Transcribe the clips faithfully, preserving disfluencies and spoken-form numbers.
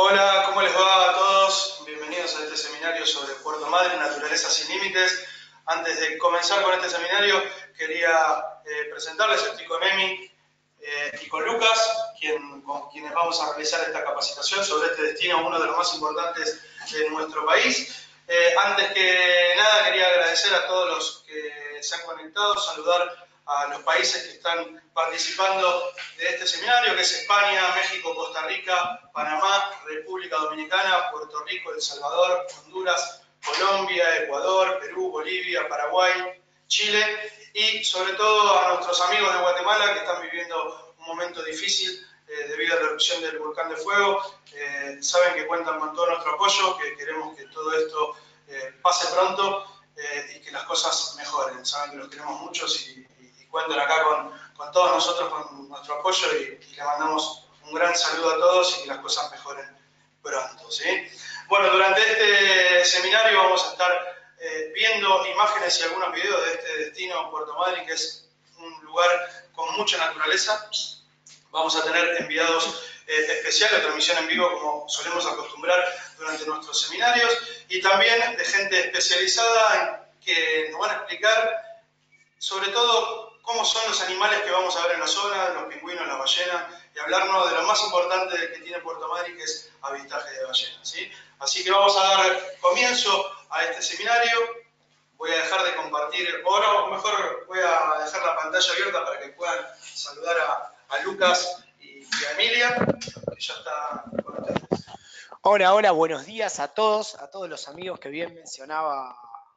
Hola, ¿cómo les va a todos? Bienvenidos a este seminario sobre Puerto Madryn, Naturaleza sin Límites. Antes de comenzar con este seminario, quería eh, presentarles, estoy con Emi eh, y con Lucas, quien, con quienes vamos a realizar esta capacitación sobre este destino, uno de los más importantes de nuestro país. Eh, antes que nada, quería agradecer a todos los que se han conectado, saludar a los países que están participando de este seminario, que es España, México, Costa Rica, Panamá, República Dominicana, Puerto Rico, El Salvador, Honduras, Colombia, Ecuador, Perú, Bolivia, Paraguay, Chile y sobre todo a nuestros amigos de Guatemala que están viviendo un momento difícil eh, debido a la erupción del volcán de fuego. Eh, saben que cuentan con todo nuestro apoyo, que queremos que todo esto eh, pase pronto eh, y que las cosas mejoren. Saben que los queremos muchos y cuentan acá con, con todos nosotros, con nuestro apoyo y, y le mandamos un gran saludo a todos y que las cosas mejoren pronto, ¿sí? Bueno, durante este seminario vamos a estar eh, viendo imágenes y algunos videos de este destino Puerto Madryn, que es un lugar con mucha naturaleza. Vamos a tener enviados eh, especiales, transmisión en vivo como solemos acostumbrar durante nuestros seminarios y también de gente especializada que nos van a explicar sobre todo cómo son los animales que vamos a ver en la zona, los pingüinos, las ballenas, y hablarnos de lo más importante que tiene Puerto Madryn, que es avistaje de ballenas, ¿sí? Así que vamos a dar comienzo a este seminario. Voy a dejar de compartir, o no, mejor voy a dejar la pantalla abierta para que puedan saludar a, a Lucas y, y a Emilia, que ya está con ustedes. Hola, hola, buenos días a todos, a todos los amigos que bien mencionaba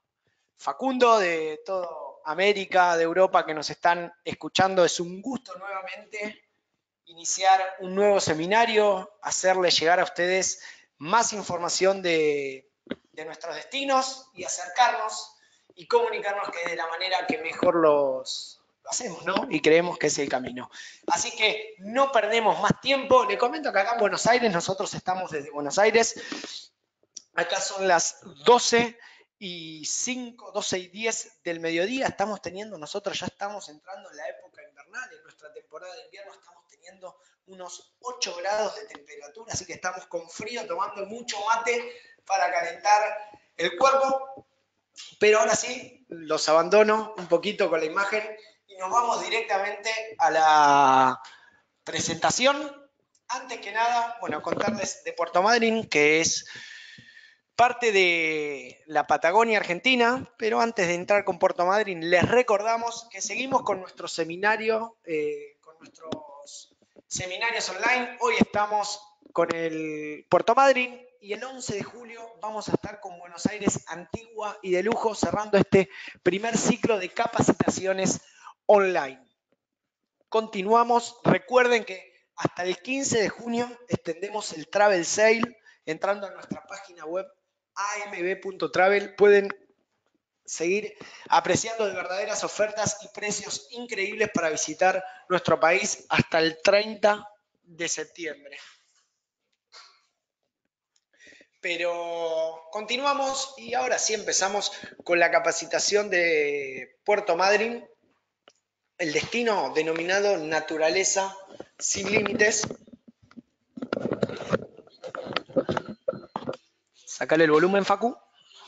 Facundo, de toda América, de Europa, que nos están escuchando. Es un gusto nuevamente iniciar un nuevo seminario, hacerles llegar a ustedes más información de, de nuestros destinos y acercarnos y comunicarnos que de la manera que mejor los, lo hacemos, ¿no? Y creemos que es el camino. Así que no perdemos más tiempo. Le comento que acá en Buenos Aires, nosotros estamos desde Buenos Aires. Acá son las doce y cinco, doce y diez del mediodía. Estamos teniendo, nosotros ya estamos entrando en la época invernal, en nuestra temporada de invierno estamos teniendo unos ocho grados de temperatura, así que estamos con frío, tomando mucho mate para calentar el cuerpo. Pero ahora sí, los abandono un poquito con la imagen y nos vamos directamente a la presentación. Antes que nada, bueno, contarles de Puerto Madryn, que es parte de la Patagonia Argentina, pero antes de entrar con Puerto Madryn, les recordamos que seguimos con nuestro seminario, eh, con nuestros seminarios online. Hoy estamos con el Puerto Madryn y el once de julio vamos a estar con Buenos Aires Antigua y de lujo, cerrando este primer ciclo de capacitaciones online. Continuamos, recuerden que hasta el quince de junio extendemos el Travel Sale, entrando a nuestra página web a m b punto travel pueden seguir apreciando de verdaderas ofertas y precios increíbles para visitar nuestro país hasta el treinta de septiembre. Pero continuamos y ahora sí empezamos con la capacitación de Puerto Madryn, el destino denominado Naturaleza sin Límites. Sácale el volumen, Facu.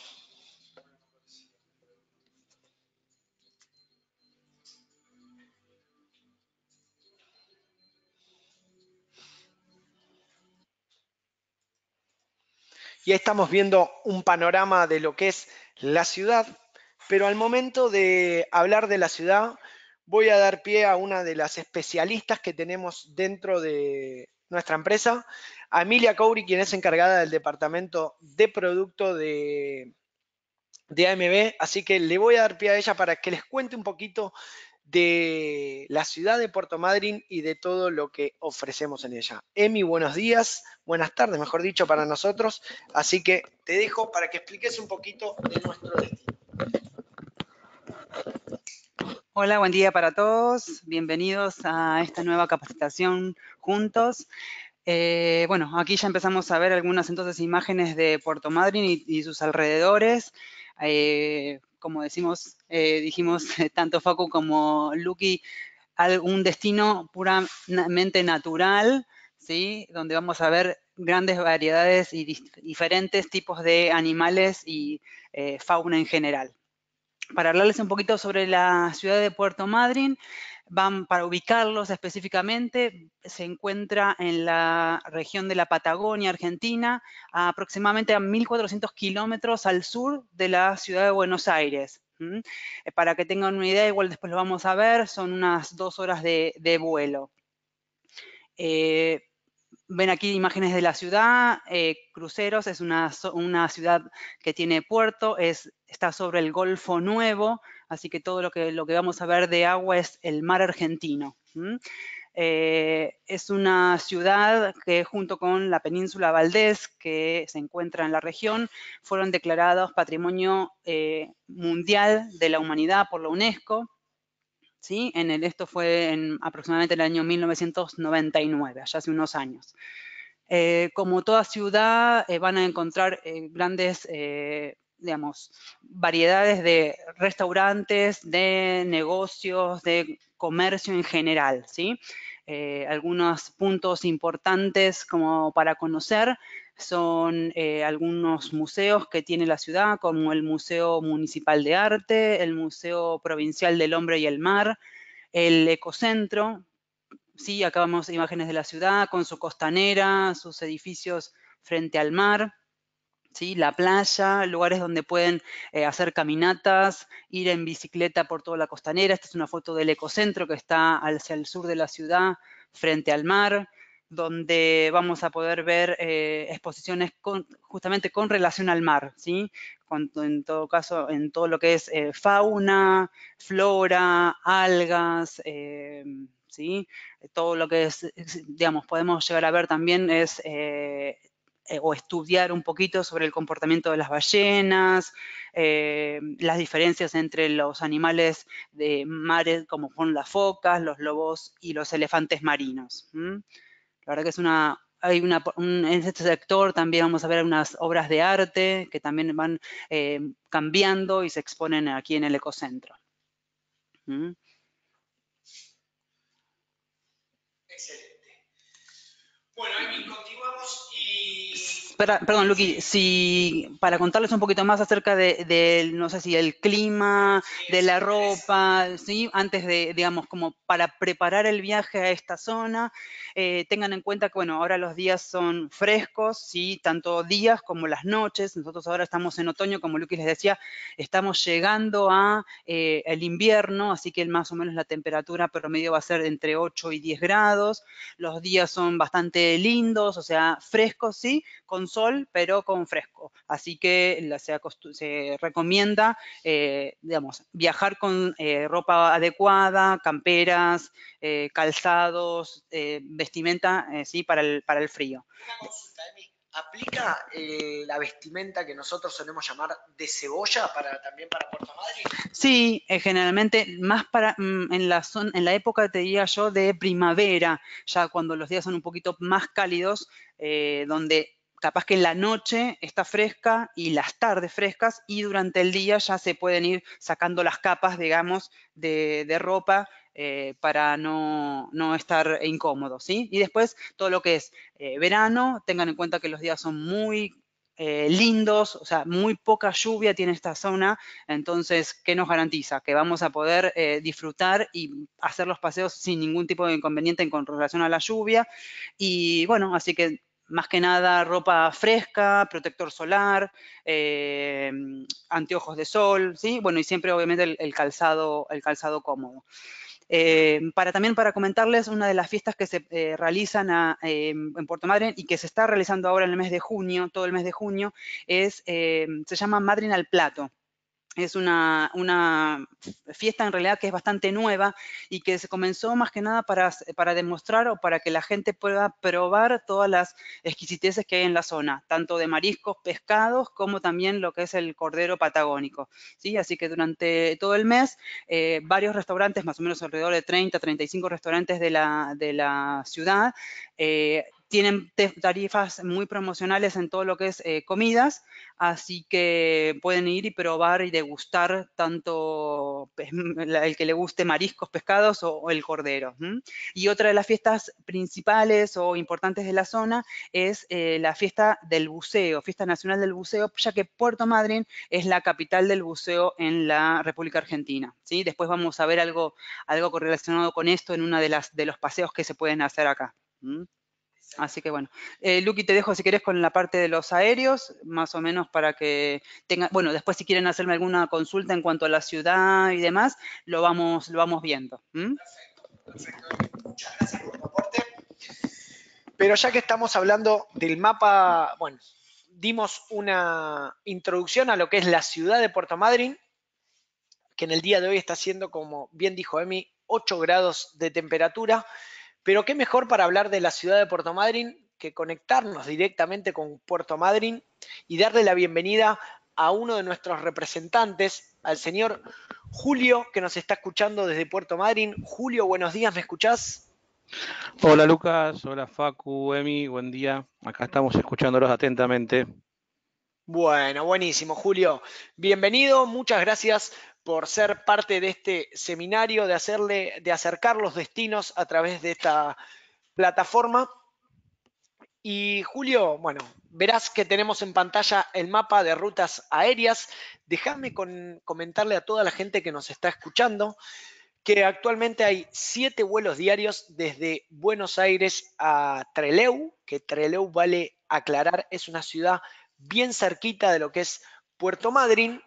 Y ahí estamos viendo un panorama de lo que es la ciudad, pero al momento de hablar de la ciudad, voy a dar pie a una de las especialistas que tenemos dentro de nuestra empresa, a Emilia Couri, quien es encargada del departamento de producto de, de A M B, así que le voy a dar pie a ella para que les cuente un poquito de la ciudad de Puerto Madryn y de todo lo que ofrecemos en ella. Emi, buenos días, buenas tardes, mejor dicho, para nosotros. Así que te dejo para que expliques un poquito de nuestro destino. Hola, buen día para todos. Bienvenidos a esta nueva capacitación juntos. Eh, bueno, aquí ya empezamos a ver algunas entonces imágenes de Puerto Madryn y, y sus alrededores. Eh, como decimos, eh, dijimos tanto Facu como Luqui, un destino puramente natural, ¿sí? Donde vamos a ver grandes variedades y diferentes tipos de animales y eh, fauna en general. Para hablarles un poquito sobre la ciudad de Puerto Madryn, van, para ubicarlos específicamente, se encuentra en la región de la Patagonia, Argentina, a aproximadamente a mil cuatrocientos kilómetros al sur de la ciudad de Buenos Aires. ¿Mm? Para que tengan una idea, igual después lo vamos a ver, son unas dos horas de, de vuelo. Eh, Ven aquí imágenes de la ciudad, eh, Cruceros es una, una ciudad que tiene puerto, es, está sobre el Golfo Nuevo, así que todo lo que, lo que vamos a ver de agua es el mar argentino. ¿Mm? Eh, es una ciudad que junto con la península Valdés, que se encuentra en la región, fueron declarados Patrimonio eh, Mundial de la Humanidad por la UNESCO. ¿Sí? En el, esto fue en aproximadamente el año mil novecientos noventa y nueve, ya hace unos años. Eh, como toda ciudad, eh, van a encontrar eh, grandes, eh, digamos, variedades de restaurantes, de negocios, de comercio en general, ¿sí? Eh, algunos puntos importantes como para conocer son eh, algunos museos que tiene la ciudad, como el Museo Municipal de Arte, el Museo Provincial del Hombre y el Mar, el Ecocentro. Sí, acá vemos imágenes de la ciudad con su costanera, sus edificios frente al mar. ¿Sí? La playa, lugares donde pueden eh, hacer caminatas, ir en bicicleta por toda la costanera. Esta es una foto del Ecocentro que está hacia el sur de la ciudad, frente al mar, donde vamos a poder ver eh, exposiciones con, justamente con relación al mar, ¿sí? Con, en todo caso, en todo lo que es eh, fauna, flora, algas, eh, ¿sí? Todo lo que es, digamos, podemos llegar a ver también es... Eh, Eh, o estudiar un poquito sobre el comportamiento de las ballenas, eh, las diferencias entre los animales de mares, como son las focas, los lobos y los elefantes marinos. ¿Mm? La verdad que es una... Hay una, un, en este sector también vamos a ver unas obras de arte que también van eh, cambiando y se exponen aquí en el Ecocentro. ¿Mm? Excelente. Bueno, Emi, continuamos y... Espera, perdón, Luqui, si, para contarles un poquito más acerca de, de, no sé si el clima, de la ropa, ¿sí? Antes de, digamos, como para preparar el viaje a esta zona, eh, tengan en cuenta que, bueno, ahora los días son frescos, ¿sí? Tanto días como las noches. Nosotros ahora estamos en otoño, como Luqui les decía, estamos llegando a eh, el invierno, así que más o menos la temperatura promedio va a ser entre ocho y diez grados. Los días son bastante lindos, o sea, frescos, ¿sí? Con sol, pero con fresco. Así que se, se recomienda, eh, digamos, viajar con eh, ropa adecuada, camperas, eh, calzados, eh, vestimenta, eh, ¿sí? Para el, para el frío. Una consulta, Emi. ¿Aplica eh, la vestimenta que nosotros solemos llamar de cebolla para, también para Puerto Madryn? Sí, eh, generalmente más para mm, en, la zona, en la época, te diría yo, de primavera, ya cuando los días son un poquito más cálidos, eh, donde capaz que en la noche está fresca y las tardes frescas, y durante el día ya se pueden ir sacando las capas, digamos, de, de ropa eh, para no, no estar incómodos, ¿sí? Y después todo lo que es eh, verano, tengan en cuenta que los días son muy eh, lindos, o sea, muy poca lluvia tiene esta zona, entonces, ¿qué nos garantiza? Que vamos a poder eh, disfrutar y hacer los paseos sin ningún tipo de inconveniente en con relación a la lluvia. Y bueno, así que más que nada ropa fresca, protector solar, eh, anteojos de sol, ¿sí? Bueno, y siempre obviamente el, el calzado, el calzado cómodo. Eh, para también para comentarles una de las fiestas que se eh, realizan a, eh, en Puerto Madryn y que se está realizando ahora en el mes de junio, todo el mes de junio, es, eh, se llama Madryn al Plato. Es una, una fiesta en realidad que es bastante nueva y que se comenzó más que nada para, para demostrar o para que la gente pueda probar todas las exquisiteces que hay en la zona, tanto de mariscos, pescados, como también lo que es el cordero patagónico, ¿sí? Así que durante todo el mes, eh, varios restaurantes, más o menos alrededor de treinta, treinta y cinco restaurantes de la, de la ciudad, eh, tienen tarifas muy promocionales en todo lo que es eh, comidas, así que pueden ir y probar y degustar tanto el que le guste mariscos, pescados o, o el cordero. ¿m? Y otra de las fiestas principales o importantes de la zona es eh, la fiesta del buceo, Fiesta Nacional del Buceo, ya que Puerto Madryn es la capital del buceo en la República Argentina. ¿sí? Después vamos a ver algo, algo relacionado con esto en uno de, las, de los paseos que se pueden hacer acá. ¿m? Así que bueno, eh, Luqui, te dejo si querés con la parte de los aéreos, más o menos para que tengan, bueno, después si quieren hacerme alguna consulta en cuanto a la ciudad y demás, lo vamos, lo vamos viendo. ¿Mm? Perfecto, perfecto. Muchas gracias por tu aporte. Pero ya que estamos hablando del mapa, bueno, dimos una introducción a lo que es la ciudad de Puerto Madryn, que en el día de hoy está haciendo, como bien dijo Emi, ocho grados de temperatura. Pero qué mejor para hablar de la ciudad de Puerto Madryn que conectarnos directamente con Puerto Madryn y darle la bienvenida a uno de nuestros representantes, al señor Julio, que nos está escuchando desde Puerto Madryn. Julio, buenos días, ¿me escuchás? Hola Lucas, hola Facu, Emi, buen día. Acá estamos escuchándolos atentamente. Bueno, buenísimo, Julio. Bienvenido, muchas gracias por ser parte de este seminario, de hacerle, de acercar los destinos a través de esta plataforma. Y Julio, bueno, verás que tenemos en pantalla el mapa de rutas aéreas. Déjame con, comentarle a toda la gente que nos está escuchando que actualmente hay siete vuelos diarios desde Buenos Aires a Trelew, que Trelew, vale aclarar, es una ciudad bien cerquita de lo que es Puerto Madryn.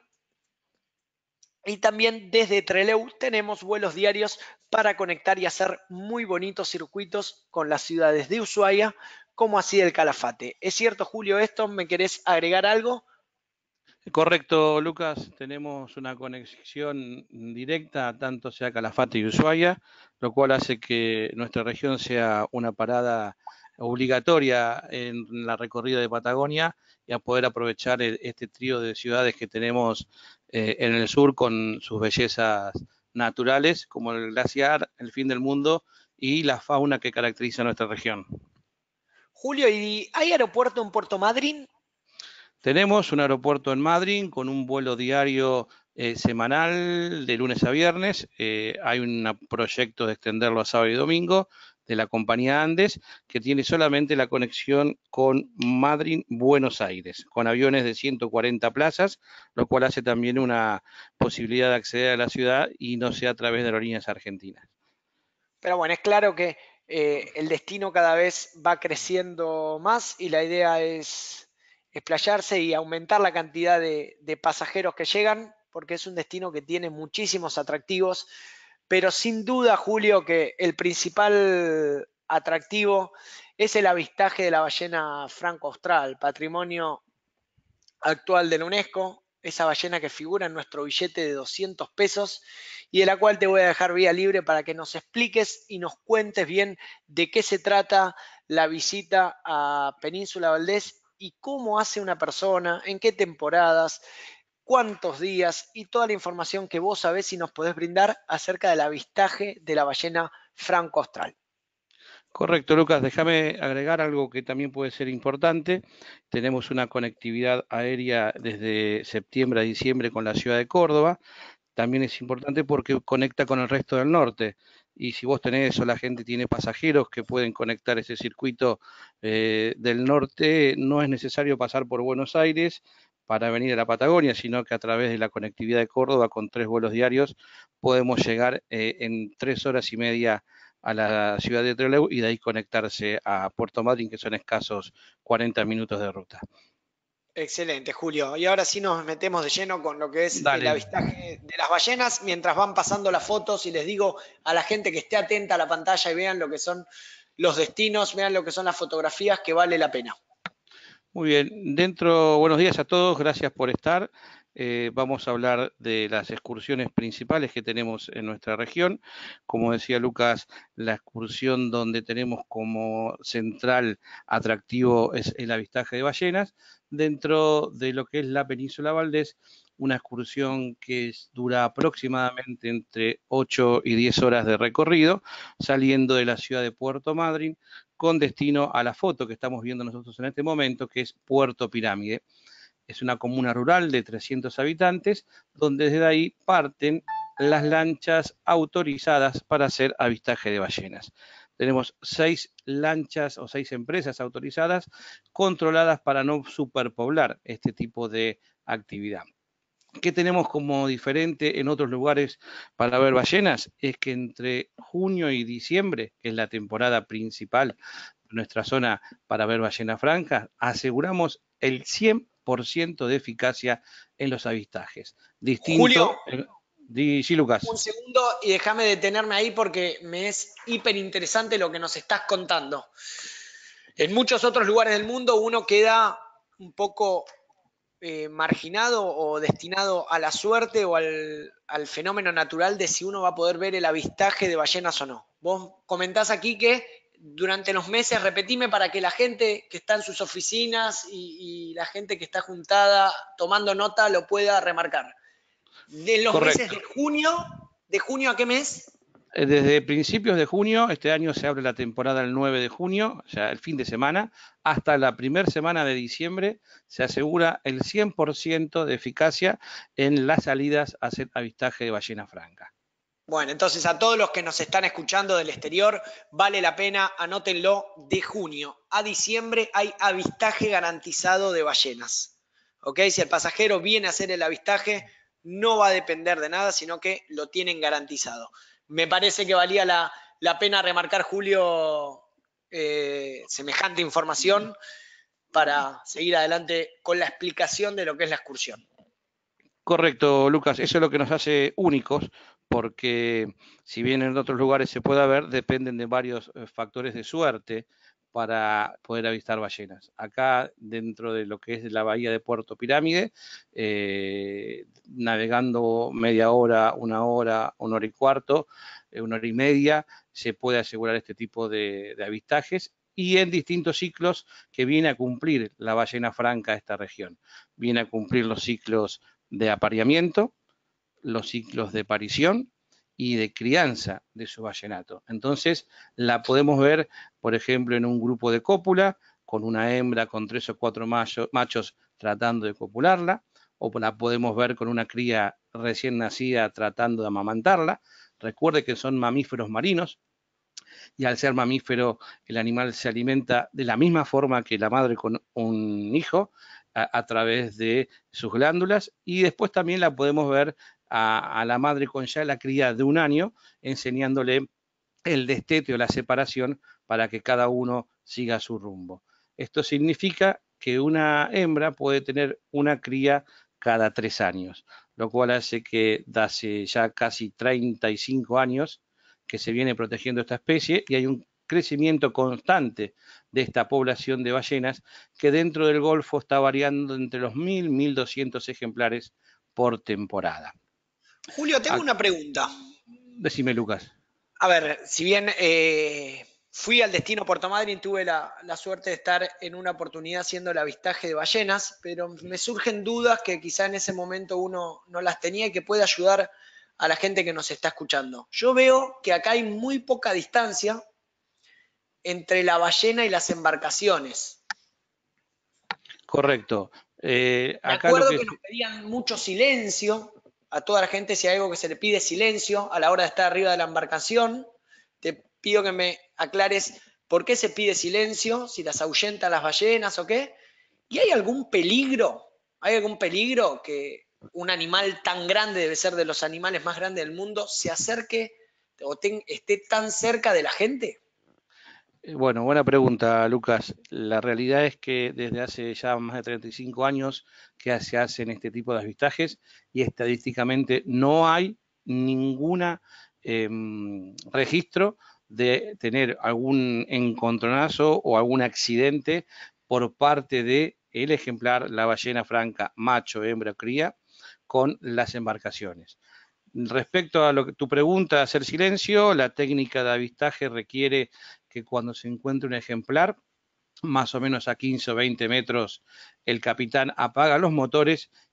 Y también desde Trelew tenemos vuelos diarios para conectar y hacer muy bonitos circuitos con las ciudades de Ushuaia, como así el Calafate. ¿Es cierto, Julio, esto? ¿Me querés agregar algo? Correcto, Lucas, tenemos una conexión directa tanto sea Calafate y Ushuaia, lo cual hace que nuestra región sea una parada obligatoria en la recorrida de Patagonia y a poder aprovechar el, este trío de ciudades que tenemos eh, en el sur con sus bellezas naturales, como el glaciar, el fin del mundo y la fauna que caracteriza nuestra región. Julio, ¿y hay aeropuerto en Puerto Madryn? Tenemos un aeropuerto en Madryn con un vuelo diario eh, semanal de lunes a viernes. Eh, hay un proyecto de extenderlo a sábado y domingo de la compañía Andes, que tiene solamente la conexión con Madryn-Buenos Aires, con aviones de ciento cuarenta plazas, lo cual hace también una posibilidad de acceder a la ciudad y no sea a través de aerolíneas argentinas. Pero bueno, es claro que eh, el destino cada vez va creciendo más y la idea es explayarse y aumentar la cantidad de, de pasajeros que llegan, porque es un destino que tiene muchísimos atractivos, pero sin duda, Julio, que el principal atractivo es el avistaje de la ballena franco-austral, patrimonio actual de la UNESCO, esa ballena que figura en nuestro billete de doscientos pesos y de la cual te voy a dejar vía libre para que nos expliques y nos cuentes bien de qué se trata la visita a Península Valdés y cómo hace una persona, en qué temporadas, cuántos días y toda la información que vos sabés y nos podés brindar acerca del avistaje de la ballena franco-austral. Correcto, Lucas. Déjame agregar algo que también puede ser importante. Tenemos una conectividad aérea desde septiembre a diciembre con la ciudad de Córdoba. También es importante porque conecta con el resto del norte. Y si vos tenés o la gente tiene pasajeros que pueden conectar ese circuito eh, del norte, no es necesario pasar por Buenos Aires para venir a la Patagonia, sino que a través de la conectividad de Córdoba con tres vuelos diarios podemos llegar eh, en tres horas y media a la ciudad de Trelew y de ahí conectarse a Puerto Madryn, que son escasos cuarenta minutos de ruta. Excelente, Julio. Y ahora sí nos metemos de lleno con lo que es Dale. el avistaje de las ballenas, mientras van pasando las fotos y les digo a la gente que esté atenta a la pantalla y vean lo que son los destinos, vean lo que son las fotografías, que vale la pena. Muy bien, dentro, buenos días a todos, gracias por estar. Eh, vamos a hablar de las excursiones principales que tenemos en nuestra región. Como decía Lucas, la excursión donde tenemos como central atractivo es el avistaje de ballenas. Dentro de lo que es la Península Valdés, una excursión que es, dura aproximadamente entre ocho y diez horas de recorrido, saliendo de la ciudad de Puerto Madryn, con destino a la foto que estamos viendo nosotros en este momento, que es Puerto Pirámide. Es una comuna rural de trescientos habitantes, donde desde ahí parten las lanchas autorizadas para hacer avistaje de ballenas. Tenemos seis lanchas o seis empresas autorizadas controladas para no superpoblar este tipo de actividad. ¿Qué tenemos como diferente en otros lugares para ver ballenas? Es que entre junio y diciembre, que es la temporada principal de nuestra zona para ver ballenas francas, aseguramos el cien por ciento de eficacia en los avistajes. Distinto, Julio, eh, di, sí, Lucas. Un segundo y déjame detenerme ahí porque me es hiper interesante lo que nos estás contando. En muchos otros lugares del mundo uno queda un poco eh, marginado o destinado a la suerte o al, al fenómeno natural de si uno va a poder ver el avistaje de ballenas o no. Vos comentás aquí que durante los meses, repetime para que la gente que está en sus oficinas y, y la gente que está juntada tomando nota lo pueda remarcar. De los Correcto. meses de junio, ¿de junio a qué mes? Desde principios de junio, este año se abre la temporada el nueve de junio, o sea, el fin de semana, hasta la primera semana de diciembre, se asegura el cien por ciento de eficacia en las salidas a hacer avistaje de ballena franca. Bueno, entonces a todos los que nos están escuchando del exterior, vale la pena, anótenlo, de junio a diciembre hay avistaje garantizado de ballenas. ¿Ok? Si el pasajero viene a hacer el avistaje, no va a depender de nada, sino que lo tienen garantizado. Me parece que valía la, la pena remarcar, Julio, eh, semejante información para seguir adelante con la explicación de lo que es la excursión. Correcto, Lucas, eso es lo que nos hace únicos, porque si bien en otros lugares se pueda ver, dependen de varios factores de suerte para poder avistar ballenas. Acá, dentro de lo que es la bahía de Puerto Pirámide, eh, navegando media hora, una hora, una hora y cuarto, eh, una hora y media, se puede asegurar este tipo de, de avistajes, y en distintos ciclos que viene a cumplir la ballena franca de esta región. Viene a cumplir los ciclos de apareamiento, los ciclos de parición y de crianza de su ballenato. Entonces, la podemos ver, por ejemplo, en un grupo de cópula, con una hembra con tres o cuatro macho, machos tratando de copularla, o la podemos ver con una cría recién nacida tratando de amamantarla. Recuerde que son mamíferos marinos, y al ser mamífero, el animal se alimenta de la misma forma que la madre con un hijo, a, a través de sus glándulas, y después también la podemos ver a, a la madre con ya la cría de un año, enseñándole el destete o la separación para que cada uno siga su rumbo. Esto significa que una hembra puede tener una cría cada tres años, lo cual hace que hace ya casi treinta y cinco años que se viene protegiendo esta especie y hay un crecimiento constante de esta población de ballenas que dentro del Golfo está variando entre los mil y mil doscientos ejemplares por temporada. Julio, tengo Ah, una pregunta. Decime, Lucas. A ver, si bien eh, fui al destino Puerto Madryn, tuve la, la suerte de estar en una oportunidad haciendo el avistaje de ballenas, pero me surgen dudas que quizá en ese momento uno no las tenía y que puede ayudar a la gente que nos está escuchando. Yo veo que acá hay muy poca distancia entre la ballena y las embarcaciones. Correcto. Eh, Me acá acuerdo lo que, que nos pedían mucho silencio a toda la gente, si hay algo que se le pide silencio a la hora de estar arriba de la embarcación. Te pido que me aclares por qué se pide silencio, si las ahuyentan las ballenas o qué. ¿Y hay algún peligro? ¿Hay algún peligro que un animal tan grande, debe ser de los animales más grandes del mundo, se acerque o ten, esté tan cerca de la gente? Bueno, buena pregunta, Lucas. La realidad es que desde hace ya más de treinta y cinco años que se hacen este tipo de avistajes y estadísticamente no hay ningún eh, registro de tener algún encontronazo o algún accidente por parte de el ejemplar, la ballena franca, macho, hembra, cría, con las embarcaciones. Respecto a lo que tu pregunta, hacer silencio, la técnica de avistaje requiere que cuando se encuentre un ejemplar, más o menos a quince o veinte metros, el capitán apaga los motores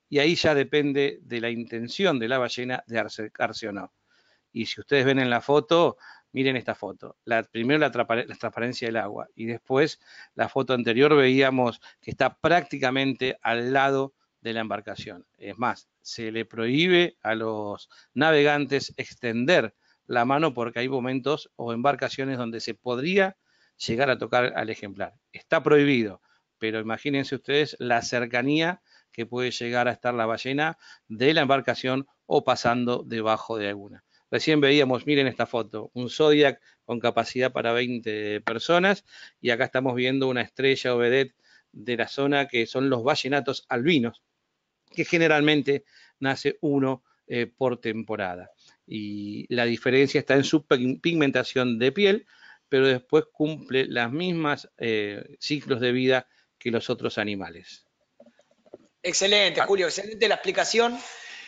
y ahí ya depende de la intención de la ballena de acercarse o no. Y si ustedes ven en la foto, miren esta foto. La, primero la, la transparencia del agua y después la foto anterior veíamos que está prácticamente al lado de la embarcación. Es más, se le prohíbe a los navegantes extender la mano porque hay momentos o embarcaciones donde se podría llegar a tocar al ejemplar. Está prohibido, pero imagínense ustedes la cercanía que puede llegar a estar la ballena de la embarcación o pasando debajo de alguna. Recién veíamos, miren esta foto, un Zodiac con capacidad para veinte personas y acá estamos viendo una estrella o vedette de la zona que son los ballenatos albinos, que generalmente nace uno eh, por temporada. Y la diferencia está en su pigmentación de piel, pero después cumple las mismas eh, ciclos de vida que los otros animales. Excelente, Julio, excelente la explicación.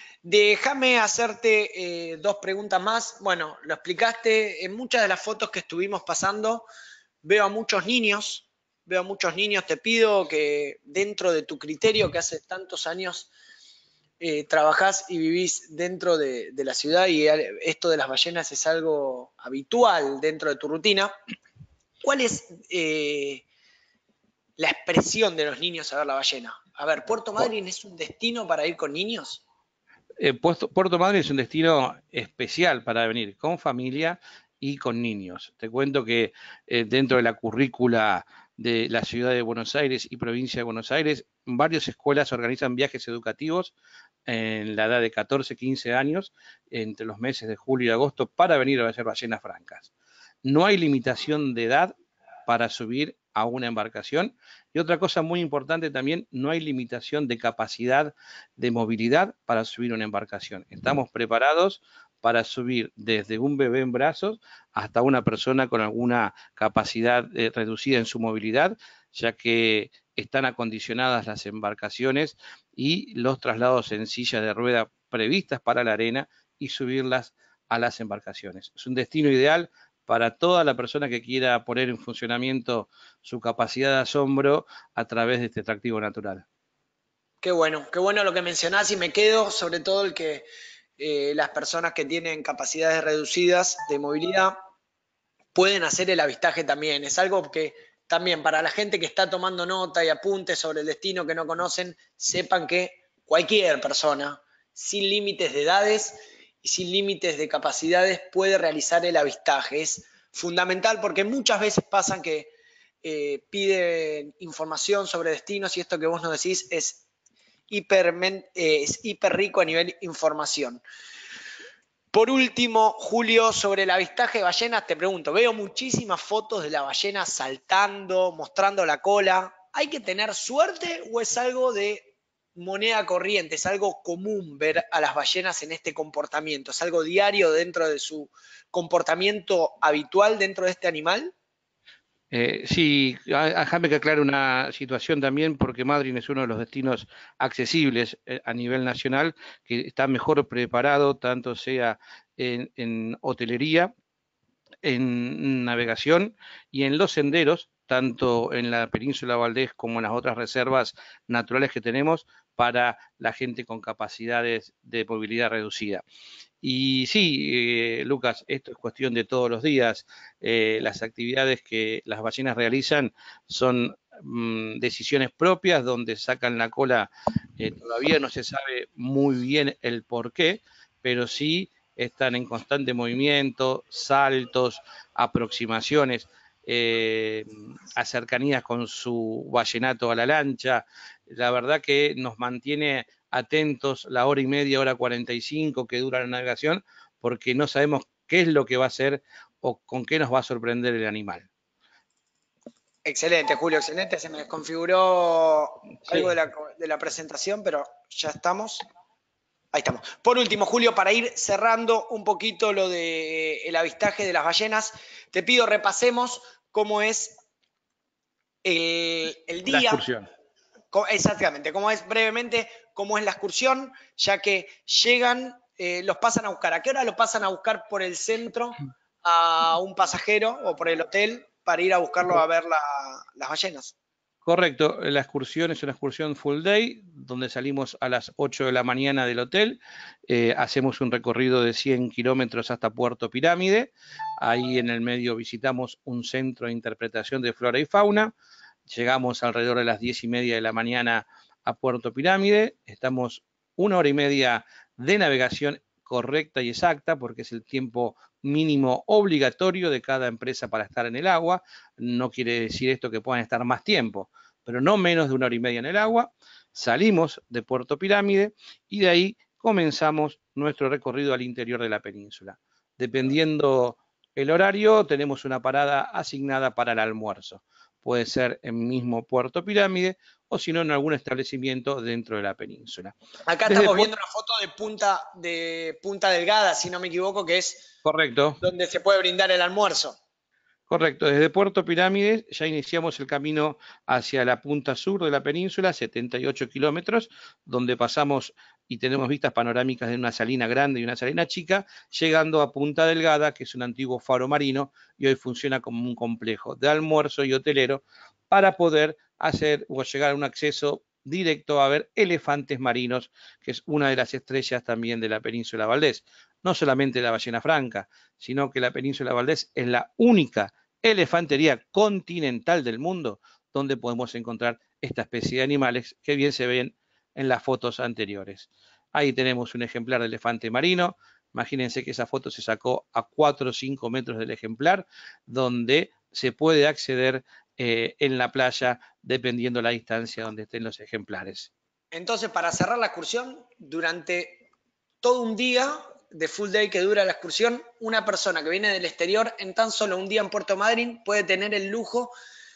Déjame hacerte eh, dos preguntas más. Bueno, lo explicaste en muchas de las fotos que estuvimos pasando. Veo a muchos niños, veo a muchos niños. Te pido que dentro de tu criterio, que hace tantos años eh, trabajás y vivís dentro de, de la ciudad y esto de las ballenas es algo habitual dentro de tu rutina, ¿cuál es eh, la expresión de los niños a ver la ballena? A ver, ¿Puerto Madryn es un destino para ir con niños? Eh, Puerto, Puerto Madryn es un destino especial para venir con familia y con niños. Te cuento que eh, dentro de la currícula de la ciudad de Buenos Aires y provincia de Buenos Aires, varias escuelas organizan viajes educativos en la edad de catorce, quince años, entre los meses de julio y agosto, para venir a hacer ballenas francas. No hay limitación de edad para subir a una embarcación. Y otra cosa muy importante también, no hay limitación de capacidad de movilidad para subir una embarcación. Estamos preparados para subir desde un bebé en brazos hasta una persona con alguna capacidad eh, reducida en su movilidad, ya que están acondicionadas las embarcaciones y los traslados en silla de rueda previstas para la arena y subirlas a las embarcaciones. Es un destino ideal para toda la persona que quiera poner en funcionamiento su capacidad de asombro a través de este atractivo natural. Qué bueno, qué bueno lo que mencionás y me quedo sobre todo el que eh, las personas que tienen capacidades reducidas de movilidad pueden hacer el avistaje también. Es algo que también para la gente que está tomando nota y apuntes sobre el destino que no conocen, sepan que cualquier persona, sin límites de edades y sin límites de capacidades, puede realizar el avistaje. Es fundamental porque muchas veces pasan que eh, piden información sobre destinos y esto que vos nos decís es hiper, eh, es hiper rico a nivel información. Por último, Julio, sobre el avistaje de ballenas, te pregunto, veo muchísimas fotos de la ballena saltando, mostrando la cola. ¿Hay que tener suerte o es algo de moneda corriente, es algo común ver a las ballenas en este comportamiento? ¿Es algo diario dentro de su comportamiento habitual dentro de este animal? Eh, sí, déjame que aclare una situación también, porque Madryn es uno de los destinos accesibles eh, a nivel nacional, que está mejor preparado, tanto sea en, en hotelería, en navegación y en los senderos, tanto en la península Valdés como en las otras reservas naturales que tenemos para la gente con capacidades de movilidad reducida. Y sí, eh, Lucas, esto es cuestión de todos los días. Eh, las actividades que las ballenas realizan son mm, decisiones propias donde sacan la cola. Eh, todavía no se sabe muy bien el por qué, pero sí están en constante movimiento, saltos, aproximaciones, eh, a cercanías con su ballenato a la lancha. La verdad que nos mantiene atentos la hora y media, hora cuarenta y cinco que dura la navegación, porque no sabemos qué es lo que va a hacer o con qué nos va a sorprender el animal. Excelente, Julio, excelente. Se me desconfiguró sí. algo de la, de la presentación, pero ya estamos. Ahí estamos. Por último, Julio, para ir cerrando un poquito lo del avistaje de las ballenas, te pido repasemos cómo es el, el día. La excursión. Exactamente, cómo es brevemente, cómo es la excursión, ya que llegan, eh, los pasan a buscar. ¿A qué hora los pasan a buscar por el centro a un pasajero o por el hotel para ir a buscarlo a ver la, las ballenas? Correcto, la excursión es una excursión full day, donde salimos a las ocho de la mañana del hotel, eh, hacemos un recorrido de cien kilómetros hasta Puerto Pirámide, ahí en el medio visitamos un centro de interpretación de flora y fauna, llegamos alrededor de las diez y media de la mañana a Puerto Pirámide, estamos una hora y media de navegación correcta y exacta, porque es el tiempo mínimo obligatorio de cada empresa para estar en el agua. No quiere decir esto que puedan estar más tiempo, pero no menos de una hora y media en el agua. Salimos de Puerto Pirámide y de ahí comenzamos nuestro recorrido al interior de la península. Dependiendo el horario, tenemos una parada asignada para el almuerzo. Puede ser en mismo Puerto Pirámide o si no en algún establecimiento dentro de la península. Acá Desde estamos viendo una foto de Punta, de Punta Delgada, si no me equivoco, que es correcto. Donde se puede brindar el almuerzo. Correcto, desde Puerto Pirámides ya iniciamos el camino hacia la punta sur de la península, setenta y ocho kilómetros, donde pasamos y tenemos vistas panorámicas de una salina grande y una salina chica, llegando a Punta Delgada, que es un antiguo faro marino y hoy funciona como un complejo de almuerzo y hotelero para poder hacer o llegar a un acceso directo a ver elefantes marinos, que es una de las estrellas también de la península Valdés. No solamente la ballena franca, sino que la península Valdés es la única elefantería continental del mundo donde podemos encontrar esta especie de animales que bien se ven en las fotos anteriores. Ahí tenemos un ejemplar de elefante marino. Imagínense que esa foto se sacó a cuatro o cinco metros del ejemplar, donde se puede acceder eh, en la playa dependiendo la distancia donde estén los ejemplares. Entonces, para cerrar la excursión, durante todo un día de full day que dura la excursión, una persona que viene del exterior en tan solo un día en Puerto Madryn puede tener el lujo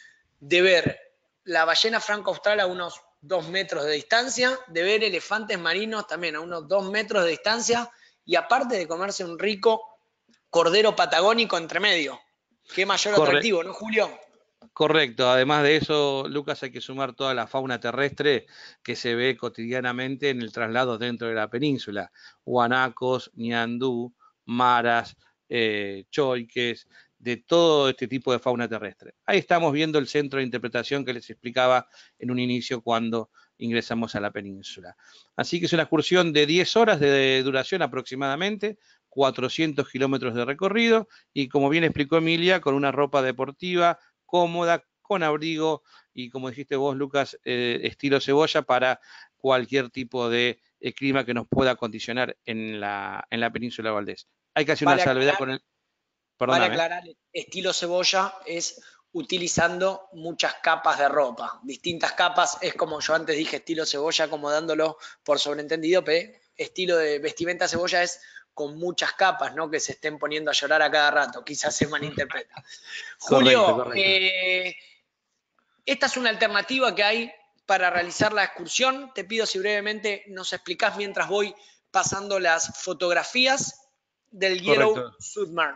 de ver la ballena franca austral a unos dos metros de distancia, de ver elefantes marinos también a unos dos metros de distancia y aparte de comerse un rico cordero patagónico entre medio. Qué mayor Corre- atractivo, ¿no, Julio? Correcto, además de eso, Lucas, hay que sumar toda la fauna terrestre que se ve cotidianamente en el traslado dentro de la península. Guanacos, ñandú, maras, eh, choiques, de todo este tipo de fauna terrestre. Ahí estamos viendo el centro de interpretación que les explicaba en un inicio cuando ingresamos a la península. Así que es una excursión de diez horas de duración aproximadamente, cuatrocientos kilómetros de recorrido y como bien explicó Emilia, con una ropa deportiva cómoda, con abrigo y como dijiste vos, Lucas, eh, estilo cebolla para cualquier tipo de eh, clima que nos pueda condicionar en la, en la península de Valdés. Hay que hacer Vale una salvedad aclarar, con el... vale Perdóname. aclarar, estilo cebolla es utilizando muchas capas de ropa, distintas capas, es como yo antes dije estilo cebolla, como dándolo por sobreentendido, pero estilo de vestimenta cebolla es con muchas capas, ¿no? Que se estén poniendo a llorar a cada rato, quizás se malinterpreta. Julio, Correcto, correcto. Eh, esta es una alternativa que hay para realizar la excursión. Te pido si brevemente nos explicás mientras voy pasando las fotografías del Yellow Correcto. Submarine.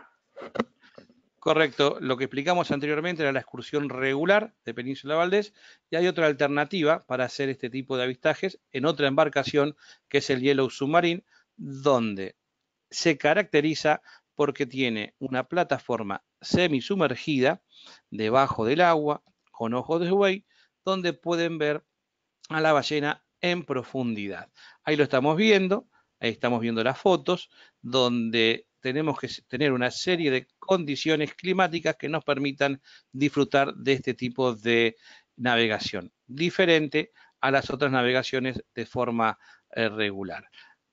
Correcto, lo que explicamos anteriormente era la excursión regular de Península Valdés y hay otra alternativa para hacer este tipo de avistajes en otra embarcación que es el Yellow Submarine, donde se caracteriza porque tiene una plataforma semisumergida debajo del agua con ojos de buey donde pueden ver a la ballena en profundidad. Ahí lo estamos viendo, ahí estamos viendo las fotos donde tenemos que tener una serie de condiciones climáticas que nos permitan disfrutar de este tipo de navegación, diferente a las otras navegaciones de forma eh, regular.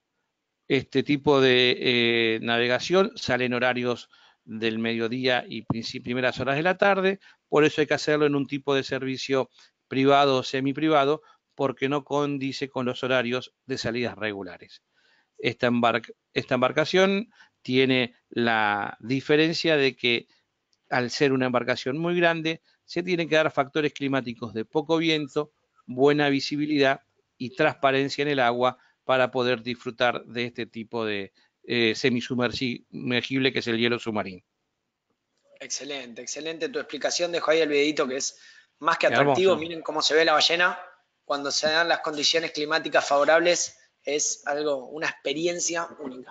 Este tipo de eh, navegación sale en horarios del mediodía y primeras horas de la tarde, por eso hay que hacerlo en un tipo de servicio privado o semiprivado, porque no condice con los horarios de salidas regulares. Esta, embarca, esta embarcación tiene la diferencia de que al ser una embarcación muy grande, se tienen que dar factores climáticos de poco viento, buena visibilidad y transparencia en el agua para poder disfrutar de este tipo de eh, semisumergible que es el Yellow Submarine. Excelente, excelente tu explicación. Dejo ahí el videito que es más que atractivo. Hermoso. Miren cómo se ve la ballena cuando se dan las condiciones climáticas favorables. Es algo, una experiencia única.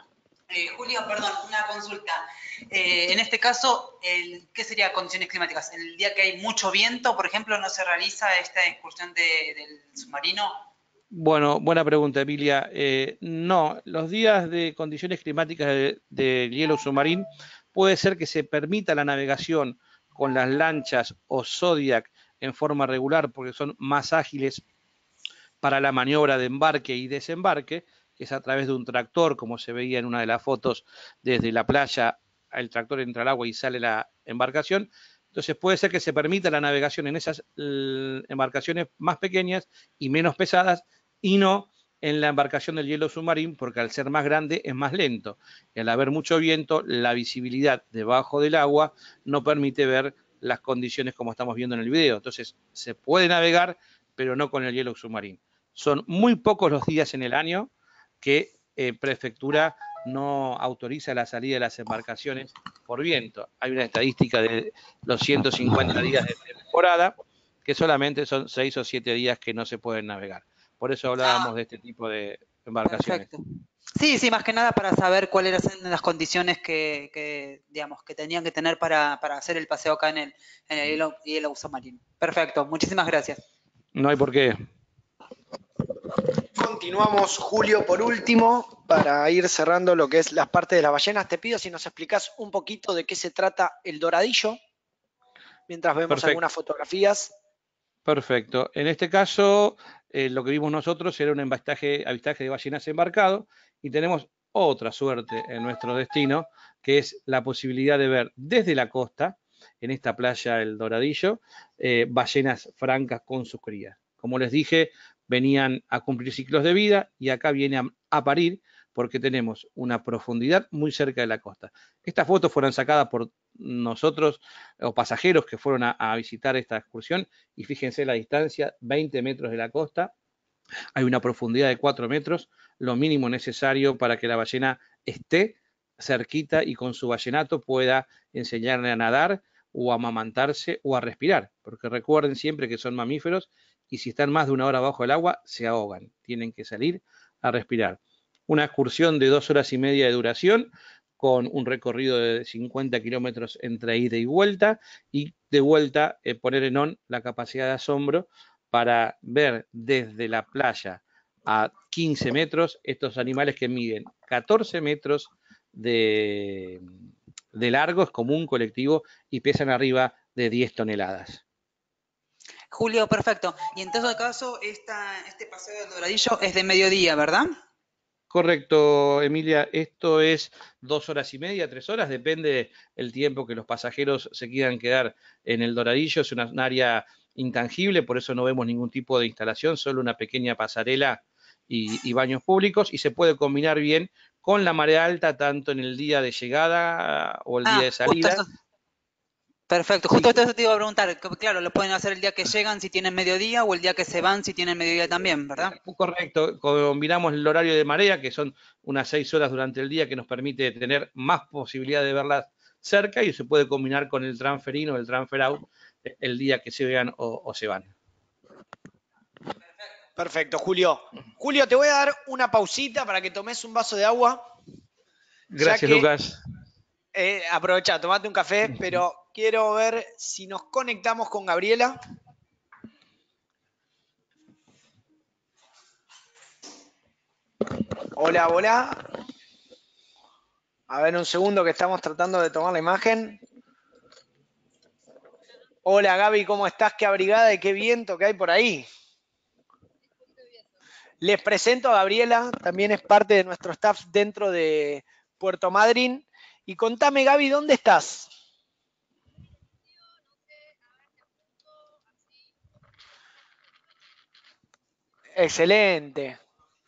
Eh, Julio, perdón, una consulta. Eh, en este caso, el, ¿qué sería condiciones climáticas? ¿El día que hay mucho viento, por ejemplo, no se realiza esta excursión de, del submarino? Bueno, buena pregunta, Emilia. Eh, no, los días de condiciones climáticas del de Yellow Submarine puede ser que se permita la navegación con las lanchas o Zodiac en forma regular porque son más ágiles para la maniobra de embarque y desembarque, que es a través de un tractor, como se veía en una de las fotos desde la playa, el tractor entra al agua y sale la embarcación. Entonces puede ser que se permita la navegación en esas embarcaciones más pequeñas y menos pesadas y no en la embarcación del Yellow Submarine, porque al ser más grande es más lento. Y al haber mucho viento, la visibilidad debajo del agua no permite ver las condiciones como estamos viendo en el video. Entonces se puede navegar, pero no con el Yellow Submarine. Son muy pocos los días en el año que eh, Prefectura no autoriza la salida de las embarcaciones por viento. Hay una estadística de los ciento cincuenta días de temporada que solamente son seis o siete días que no se pueden navegar. Por eso hablábamos ah, de este tipo de embarcaciones. Perfecto. Sí, sí, más que nada para saber cuáles eran las condiciones que, que digamos, que tenían que tener para, para hacer el paseo acá en el, en el Yellow, Yellow Submarine. Perfecto, muchísimas gracias. No hay por qué. Continuamos, Julio, por último, para ir cerrando lo que es las partes de las ballenas. Te pido si nos explicás un poquito de qué se trata el doradillo, mientras vemos Perfecto. algunas fotografías. Perfecto. En este caso, eh, lo que vimos nosotros era un avistaje, avistaje de ballenas embarcado y tenemos otra suerte en nuestro destino, que es la posibilidad de ver desde la costa, en esta playa El Doradillo, eh, ballenas francas con sus crías. Como les dije, venían a cumplir ciclos de vida y acá vienen a, a parir porque tenemos una profundidad muy cerca de la costa. Estas fotos fueron sacadas por nosotros o pasajeros que fueron a, a visitar esta excursión y fíjense la distancia, veinte metros de la costa, hay una profundidad de cuatro metros, lo mínimo necesario para que la ballena esté cerquita y con su ballenato pueda enseñarle a nadar o a amamantarse o a respirar, porque recuerden siempre que son mamíferos y si están más de una hora bajo el agua se ahogan, tienen que salir a respirar. Una excursión de dos horas y media de duración con un recorrido de cincuenta kilómetros entre ida y vuelta y de vuelta eh, poner en on la capacidad de asombro para ver desde la playa a quince metros estos animales que miden catorce metros de, de largo, es como un colectivo, y pesan arriba de diez toneladas. Julio, perfecto. Y en todo caso, esta, este paseo del Doradillo es de mediodía, ¿verdad? Correcto, Emilia. Esto es dos horas y media, tres horas, depende del tiempo que los pasajeros se quieran quedar en el Doradillo. Es una, un área intangible, por eso no vemos ningún tipo de instalación, solo una pequeña pasarela y, y baños públicos, y se puede combinar bien con la marea alta, tanto en el día de llegada o el ah, día de salida. Justo Perfecto, justo sí. Esto te iba a preguntar, claro, lo pueden hacer el día que llegan si tienen mediodía o el día que se van si tienen mediodía también, ¿verdad? Correcto, combinamos el horario de marea, que son unas seis horas durante el día, que nos permite tener más posibilidad de verlas cerca y se puede combinar con el transfer in o el transfer out el día que se vean o, o se van. Perfecto, Julio. Julio, te voy a dar una pausita para que tomes un vaso de agua. Gracias, que, Lucas. Eh, aprovecha, tomate un café, pero quiero ver si nos conectamos con Gabriela. Hola, hola. A ver un segundo que estamos tratando de tomar la imagen. Hola, Gaby, ¿cómo estás? Qué abrigada y qué viento que hay por ahí. Les presento a Gabriela, también es parte de nuestro staff dentro de Puerto Madryn. Y contame, Gaby, ¿dónde estás? Excelente.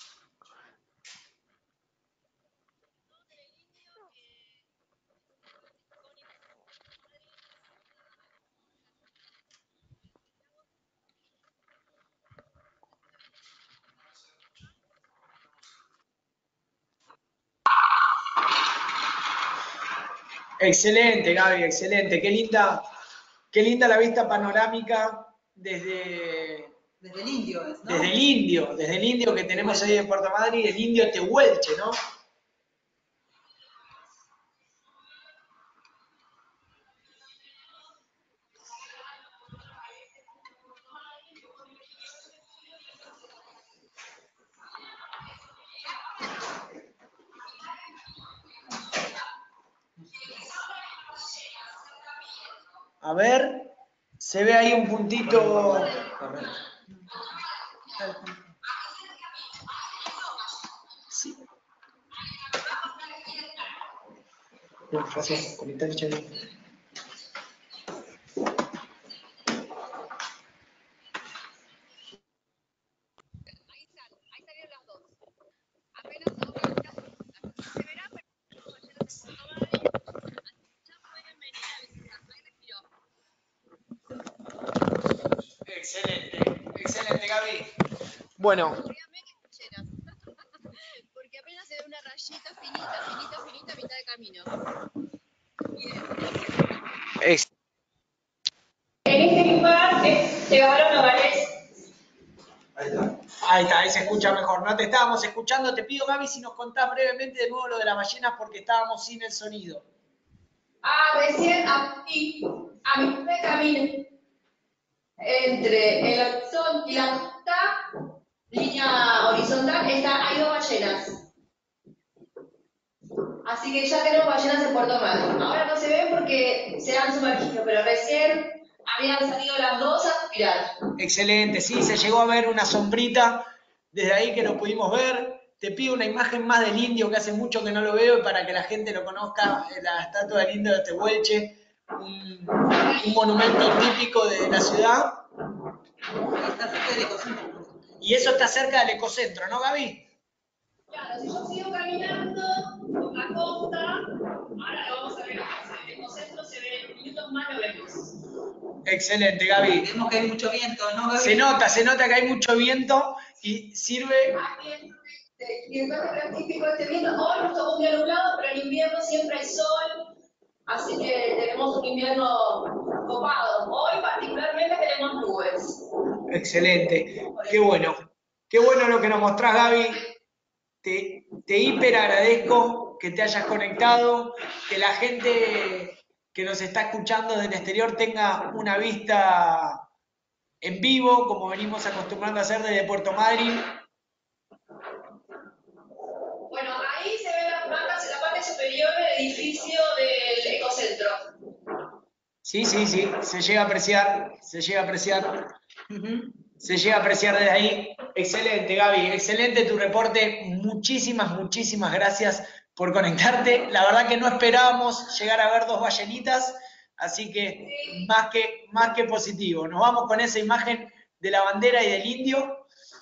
Excelente, Gaby, excelente. Qué linda, qué linda la vista panorámica desde... Desde el Indio, ¿no? Desde el Indio, desde el Indio que tenemos ahí en Puerto Madryn, el Indio Tehuelche, ¿no? A ver, se ve ahí un puntito. Sí. Gracias, conectar el chat. Excelente, excelente, Gaby. Bueno. Porque apenas se ve una rayita finita, finita, finita a mitad de camino. Ex En este lugar llegaron hogares. Ahí está. Ahí está, ahí se escucha mejor. No te estábamos escuchando. Te pido, Gaby, si nos contás brevemente de nuevo lo de las ballenas porque estábamos sin el sonido. Ah, recién aquí, a mitad de camino, entre el horizonte y la costa, línea horizontal, está, hay dos ballenas. Así que ya tenemos ballenas en Puerto Madryn. Ahora no se ven porque se han sumergido, pero recién habían salido las dos a respirar. Excelente, sí, se llegó a ver una sombrita desde ahí que lo pudimos ver. Te pido una imagen más del indio, que hace mucho que no lo veo, y para que la gente lo conozca, la estatua del indio de Tehuelche, un, un monumento típico de la ciudad. Está cerca del ecocentro. Y eso está cerca del ecocentro, ¿no, Gaby? Claro, si yo sigo caminando por la costa, ahora lo vamos a ver. El ecocentro se ve en minutos más, lo vemos. Excelente, Gaby. Vemos que hay mucho viento, ¿no, Gaby? Se nota, se nota que hay mucho viento y sirve... Y el característico de este viento, hoy nos tocó un día nublado, pero en invierno siempre hay sol, así que tenemos un invierno copado. Hoy particularmente tenemos nubes. Excelente, qué bueno. Qué bueno lo que nos mostrás, Gaby. Te, te hiper agradezco que te hayas conectado, que la gente que nos está escuchando desde el exterior tenga una vista en vivo, como venimos acostumbrando a hacer desde Puerto Madryn. Bueno, ahí se ven las marcas en la parte superior del edificio del ecocentro. Sí, sí, sí, se llega a apreciar, se llega a apreciar. Uh-huh. Se llega a apreciar desde ahí. Excelente, Gaby, excelente tu reporte. Muchísimas, muchísimas gracias por conectarte. La verdad que no esperábamos llegar a ver dos ballenitas, así que sí. más que, más que positivo. Nos vamos con esa imagen de la bandera y del indio.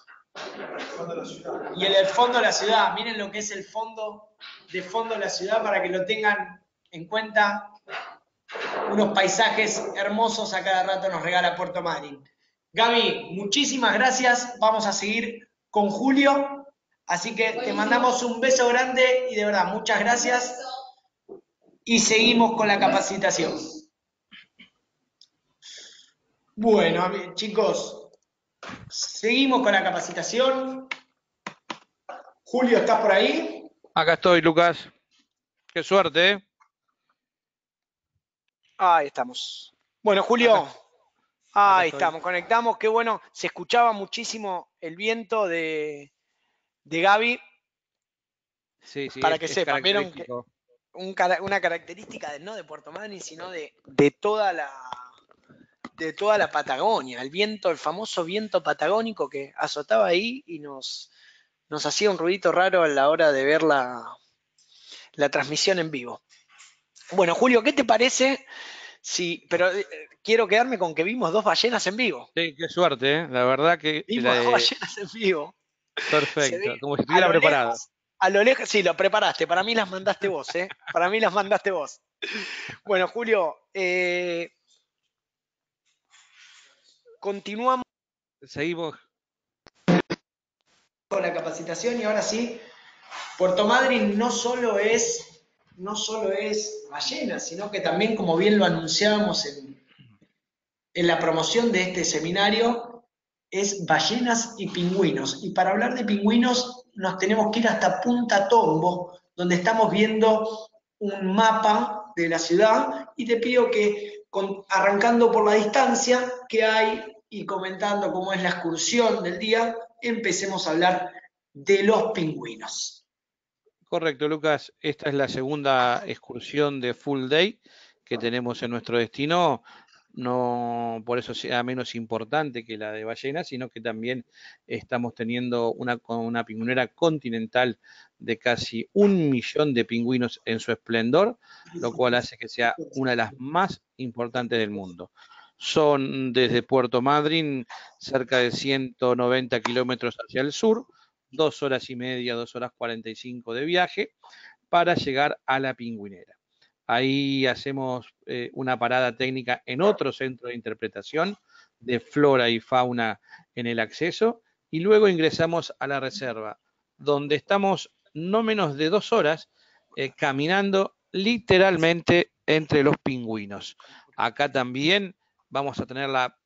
Y en el fondo de la ciudad. Miren lo que es el fondo de fondo de la ciudad para que lo tengan en cuenta. Unos paisajes hermosos a cada rato nos regala Puerto Madryn. Gaby, muchísimas gracias. Vamos a seguir con Julio. Así que Buenísimo. Te mandamos un beso grande y de verdad, muchas gracias. Y seguimos con la capacitación. Bueno, chicos, seguimos con la capacitación. Julio, ¿estás por ahí? Acá estoy, Lucas. Qué suerte, ¿eh? Ahí estamos. Bueno, Julio. Acá. Ahí estamos, conectamos, qué bueno, se escuchaba muchísimo el viento de, de Gaby. Sí, sí, para es, que es sepan, vieron que un, una característica de, no de Puerto Madryn, sino de, de toda la de toda la Patagonia, el viento, el famoso viento patagónico que azotaba ahí y nos, nos hacía un ruidito raro a la hora de ver la, la transmisión en vivo. Bueno, Julio, ¿qué te parece? Sí, pero eh, quiero quedarme con que vimos dos ballenas en vivo. Sí, qué suerte, ¿eh? La verdad que... Vimos la dos de... ballenas en vivo. Perfecto, como si estuviera preparado. Lejos, a lo lejos, sí, lo preparaste. Para mí las mandaste vos, ¿eh? Para mí las mandaste vos. Bueno, Julio, eh, continuamos. Seguimos con la capacitación y ahora sí, Puerto Madryn no solo es... no solo es ballenas, sino que también, como bien lo anunciábamos en, en la promoción de este seminario, es ballenas y pingüinos. Y para hablar de pingüinos nos tenemos que ir hasta Punta Tombo, donde estamos viendo un mapa de la ciudad, y te pido que, con, arrancando por la distancia que hay y comentando cómo es la excursión del día, empecemos a hablar de los pingüinos. Correcto, Lucas. Esta es la segunda excursión de full day que tenemos en nuestro destino no por eso sea menos importante que la de ballenas, sino que también estamos teniendo una, una pingüinera continental de casi un millón de pingüinos en su esplendor, lo cual hace que sea una de las más importantes del mundo. Son desde Puerto Madryn cerca de ciento noventa kilómetros hacia el sur, dos horas y media, dos horas cuarenta y cinco de viaje para llegar a la pingüinera. Ahí hacemos eh, una parada técnica en otro centro de interpretación de flora y fauna en el acceso y luego ingresamos a la reserva, donde estamos no menos de dos horas eh, caminando literalmente entre los pingüinos. Acá también vamos a tener la,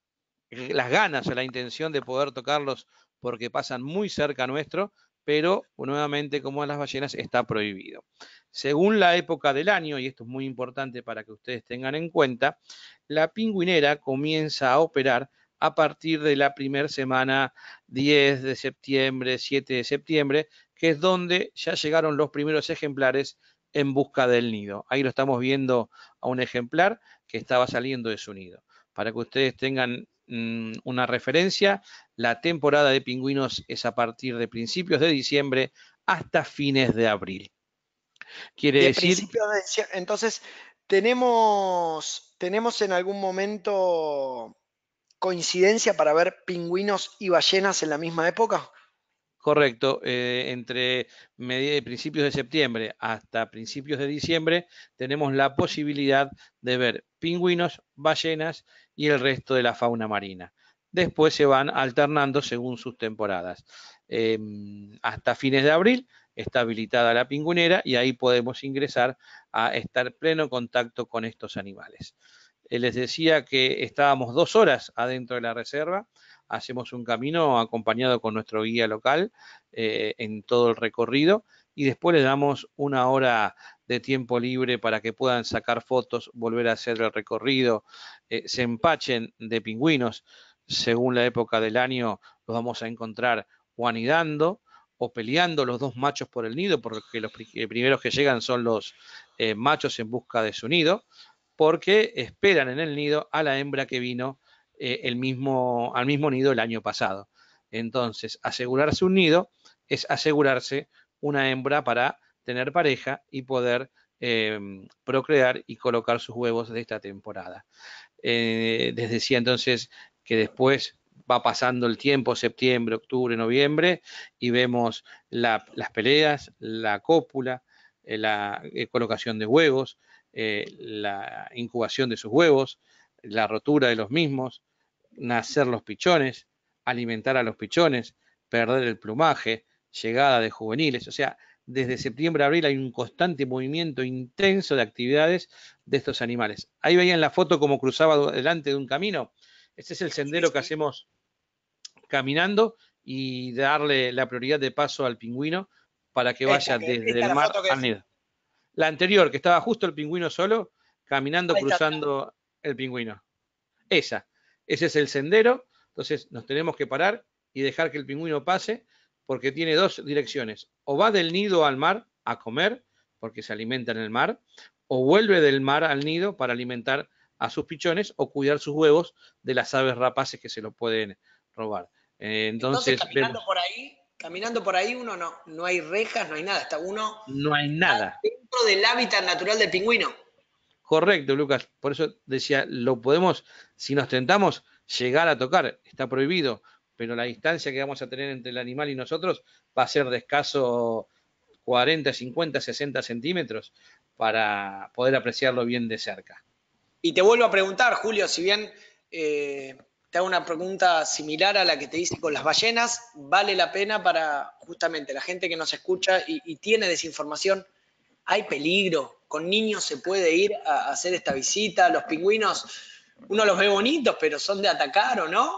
las ganas o la intención de poder tocarlos porque pasan muy cerca nuestro, pero nuevamente, como en las ballenas, está prohibido. Según la época del año, y esto es muy importante para que ustedes tengan en cuenta, la pingüinera comienza a operar a partir de la primera semana diez de septiembre, siete de septiembre, que es donde ya llegaron los primeros ejemplares en busca del nido. Ahí lo estamos viendo a un ejemplar que estaba saliendo de su nido. Para que ustedes tengan mmm, una referencia, la temporada de pingüinos es a partir de principios de diciembre hasta fines de abril. Quiere de decir... principios de diciembre. Entonces, ¿tenemos, ¿tenemos en algún momento coincidencia para ver pingüinos y ballenas en la misma época? Correcto, eh, entre principios de septiembre hasta principios de diciembre tenemos la posibilidad de ver pingüinos, ballenas y el resto de la fauna marina. Después se van alternando según sus temporadas. Eh, hasta fines de abril está habilitada la pingüinera y ahí podemos ingresar a estar en pleno contacto con estos animales. Eh, les decía que estábamos dos horas adentro de la reserva. Hacemos un camino acompañado con nuestro guía local eh, en todo el recorrido y después les damos una hora de tiempo libre para que puedan sacar fotos, volver a hacer el recorrido, eh, se empachen de pingüinos. Según la época del año los vamos a encontrar o anidando o peleando los dos machos por el nido, porque los primeros que llegan son los eh, machos en busca de su nido, porque esperan en el nido a la hembra que vino Eh, el mismo, al mismo nido el año pasado. Entonces, asegurarse un nido es asegurarse una hembra para tener pareja y poder eh, procrear y colocar sus huevos de esta temporada. Eh, les decía entonces que después va pasando el tiempo, septiembre, octubre, noviembre, y vemos la, las peleas, la cópula, eh, la eh, colocación de huevos, eh, la incubación de sus huevos, la rotura de los mismos, nacer los pichones, alimentar a los pichones, perder el plumaje, llegada de juveniles. O sea, desde septiembre a abril hay un constante movimiento intenso de actividades de estos animales. Ahí veían la foto como cruzaba delante de un camino. Este es el sendero que hacemos caminando y darle la prioridad de paso al pingüino para que vaya esta, desde esta el mar al nido. La anterior, que estaba justo el pingüino solo, caminando, cruzando el pingüino. Esa, ese es el sendero, entonces nos tenemos que parar y dejar que el pingüino pase, porque tiene dos direcciones. O va del nido al mar a comer, porque se alimenta en el mar, o vuelve del mar al nido para alimentar a sus pichones o cuidar sus huevos de las aves rapaces que se lo pueden robar. Eh, entonces, entonces, caminando vemos, por ahí, caminando por ahí uno no, no hay rejas, no hay nada, está uno no hay nada dentro del hábitat natural del pingüino. Correcto, Lucas. Por eso decía, lo podemos, si nos tentamos, llegar a tocar. Está prohibido, pero la distancia que vamos a tener entre el animal y nosotros va a ser de escaso cuarenta, cincuenta, sesenta centímetros para poder apreciarlo bien de cerca. Y te vuelvo a preguntar, Julio, si bien eh, te hago una pregunta similar a la que te hice con las ballenas, ¿vale la pena para justamente la gente que nos escucha y, y tiene desinformación? ¿Hay peligro? ¿Con niños se puede ir a hacer esta visita? Los pingüinos, uno los ve bonitos, pero son de atacar, ¿o no?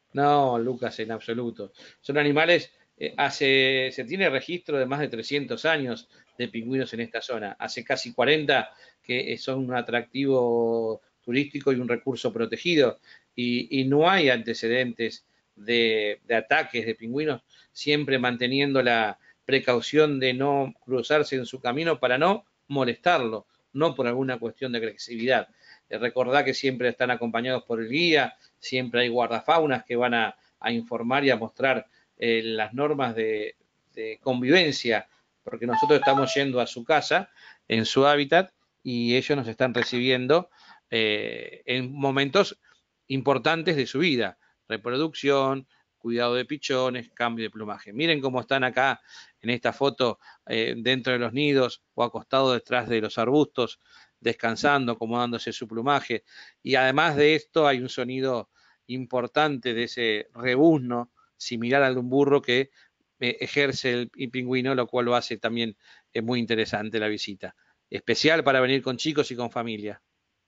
No, Lucas, en absoluto. Son animales, eh, hace, se tiene registro de más de trescientos años de pingüinos en esta zona. Hace casi cuarenta que son un atractivo turístico y un recurso protegido. Y, y no hay antecedentes de, de ataques de pingüinos, siempre manteniendo la precaución de no cruzarse en su camino para no molestarlo, no por alguna cuestión de agresividad. Eh, recordá que siempre están acompañados por el guía, siempre hay guardafaunas que van a, a informar y a mostrar eh, las normas de, de convivencia, porque nosotros estamos yendo a su casa, en su hábitat, y ellos nos están recibiendo eh, en momentos importantes de su vida, reproducción, cuidado de pichones, cambio de plumaje. Miren cómo están acá en esta foto eh, dentro de los nidos o acostados detrás de los arbustos, descansando, acomodándose su plumaje. Y además de esto hay un sonido importante de ese rebuzno similar al de un burro que eh, ejerce el, el pingüino, lo cual lo hace también eh, muy interesante la visita. Especial para venir con chicos y con familia.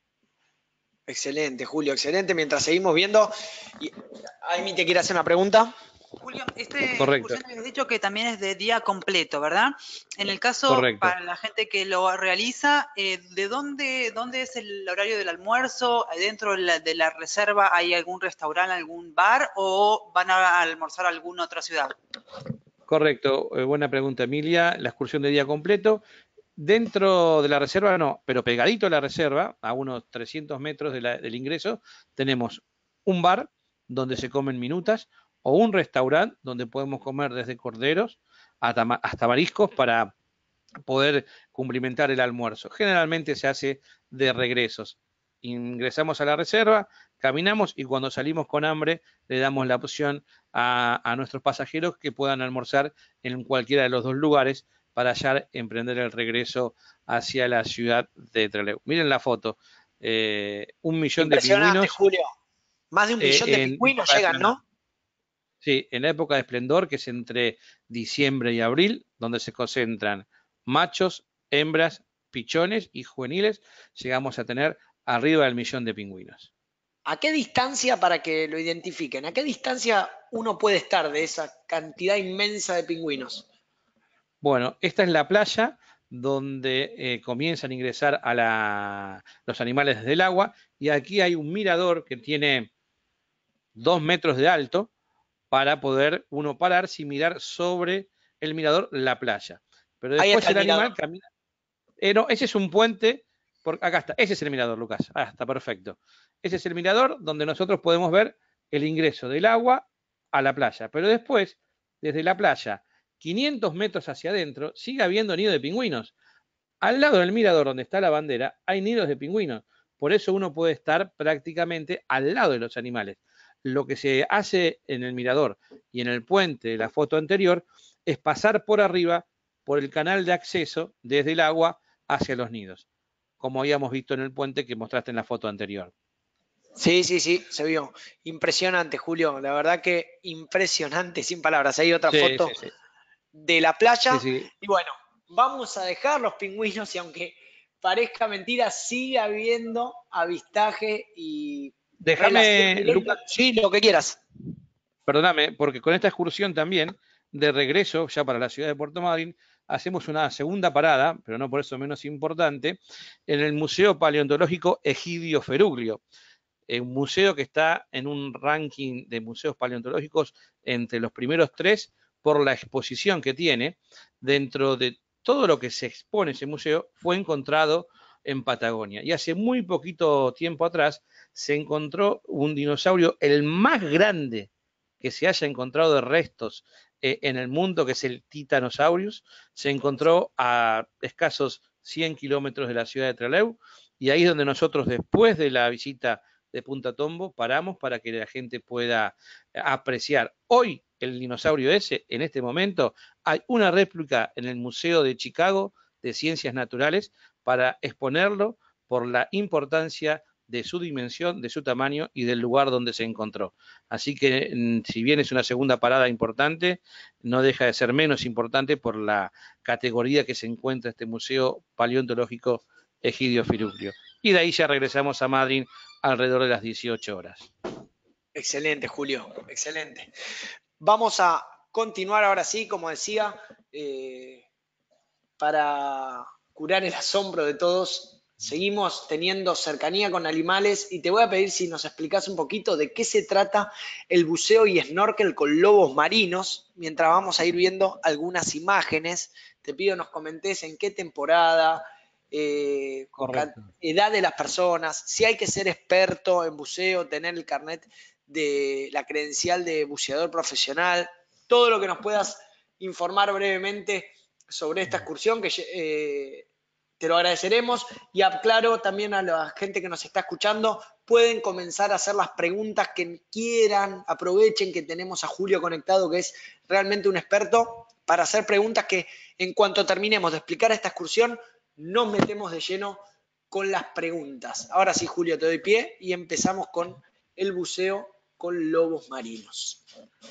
Excelente, Julio, excelente. Mientras seguimos viendo, y Amy te quiere hacer una pregunta. Julio, esta Correcto. excursión habías dicho que también es de día completo, ¿verdad? En el caso, Correcto. para la gente que lo realiza, eh, ¿de dónde, dónde es el horario del almuerzo? ¿Dentro de la, de la reserva hay algún restaurante, algún bar o van a almorzar a alguna otra ciudad? Correcto, eh, buena pregunta, Emilia. La excursión de día completo. Dentro de la reserva no, pero pegadito a la reserva, a unos trescientos metros de la, del ingreso, tenemos un bar donde se comen minutas o un restaurante donde podemos comer desde corderos hasta, hasta mariscos para poder cumplimentar el almuerzo. Generalmente se hace de regresos. Ingresamos a la reserva, caminamos y cuando salimos con hambre le damos la opción a, a nuestros pasajeros que puedan almorzar en cualquiera de los dos lugares para ya emprender el regreso hacia la ciudad de Trelew. Miren la foto, eh, un millón de pingüinos. Julio. Más de un millón eh, de pingüinos llegan, ¿no? Sí, en la época de esplendor, que es entre diciembre y abril, donde se concentran machos, hembras, pichones y juveniles, llegamos a tener arriba del millón de pingüinos. ¿A qué distancia, para que lo identifiquen, a qué distancia uno puede estar de esa cantidad inmensa de pingüinos? Bueno, esta es la playa donde eh, comienzan a ingresar a la, los animales desde el agua, y aquí hay un mirador que tiene dos metros de alto para poder uno pararse y mirar sobre el mirador la playa. Pero después el, el animal camina. Eh, no, ese es un puente. Por, acá está, ese es el mirador, Lucas. Ah, está perfecto. Ese es el mirador donde nosotros podemos ver el ingreso del agua a la playa. Pero después, desde la playa, quinientos metros hacia adentro, sigue habiendo nidos de pingüinos. Al lado del mirador donde está la bandera, hay nidos de pingüinos. Por eso uno puede estar prácticamente al lado de los animales. Lo que se hace en el mirador y en el puente de la foto anterior es pasar por arriba, por el canal de acceso desde el agua hacia los nidos, como habíamos visto en el puente que mostraste en la foto anterior. Sí, sí, sí, se vio. Impresionante, Julio. La verdad que impresionante, sin palabras. Hay otra sí, foto sí, sí. de la playa. Sí, sí. Y bueno, vamos a dejar los pingüinos y aunque parezca mentira, sigue habiendo avistaje y... Déjame, Lucas. Sí, lo que quieras. Perdóname, porque con esta excursión también, de regreso ya para la ciudad de Puerto Madryn, hacemos una segunda parada, pero no por eso menos importante, en el Museo Paleontológico Egidio Feruglio. Un museo que está en un ranking de museos paleontológicos entre los primeros tres por la exposición que tiene. Dentro de todo lo que se expone ese museo, fue encontrado en Patagonia. Y hace muy poquito tiempo atrás se encontró un dinosaurio, el más grande que se haya encontrado de restos eh, en el mundo, que es el Titanosaurus. Se encontró a escasos cien kilómetros de la ciudad de Trelew, y ahí es donde nosotros, después de la visita de Punta Tombo, paramos para que la gente pueda apreciar. Hoy el dinosaurio ese, en este momento, hay una réplica en el Museo de Chicago de Ciencias Naturales para exponerlo por la importancia de su dimensión, de su tamaño y del lugar donde se encontró. Así que, si bien es una segunda parada importante, no deja de ser menos importante por la categoría que se encuentra este Museo Paleontológico Egidio Feruglio. Y de ahí ya regresamos a Madryn alrededor de las dieciocho horas. Excelente, Julio, excelente. Vamos a continuar ahora sí, como decía, eh, para curar el asombro de todos. Seguimos teniendo cercanía con animales y te voy a pedir si nos explicás un poquito de qué se trata el buceo y snorkel con lobos marinos, mientras vamos a ir viendo algunas imágenes. Te pido nos comentes en qué temporada, eh, Correcto. edad de las personas, si hay que ser experto en buceo, tener el carnet de la credencial de buceador profesional, todo lo que nos puedas informar brevemente sobre esta excursión, que eh, te lo agradeceremos. Y aclaro también a la gente que nos está escuchando, pueden comenzar a hacer las preguntas que quieran, aprovechen que tenemos a Julio conectado, que es realmente un experto, para hacer preguntas que en cuanto terminemos de explicar esta excursión, nos metemos de lleno con las preguntas. Ahora sí, Julio, te doy pie y empezamos con el buceo con lobos marinos.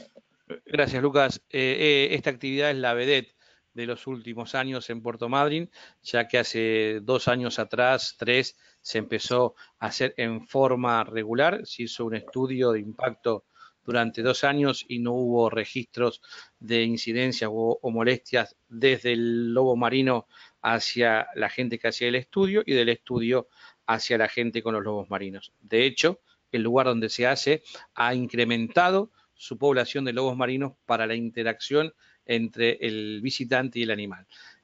Gracias, Lucas. Eh, eh, esta actividad es la vedette de los últimos años en Puerto Madryn, ya que hace dos años atrás, tres, se empezó a hacer en forma regular. Se hizo un estudio de impacto durante dos años y no hubo registros de incidencias o, o molestias desde el lobo marino hacia la gente que hacía el estudio y del estudio hacia la gente con los lobos marinos. De hecho, el lugar donde se hace ha incrementado su población de lobos marinos para la interacción entre el visitante y el animal.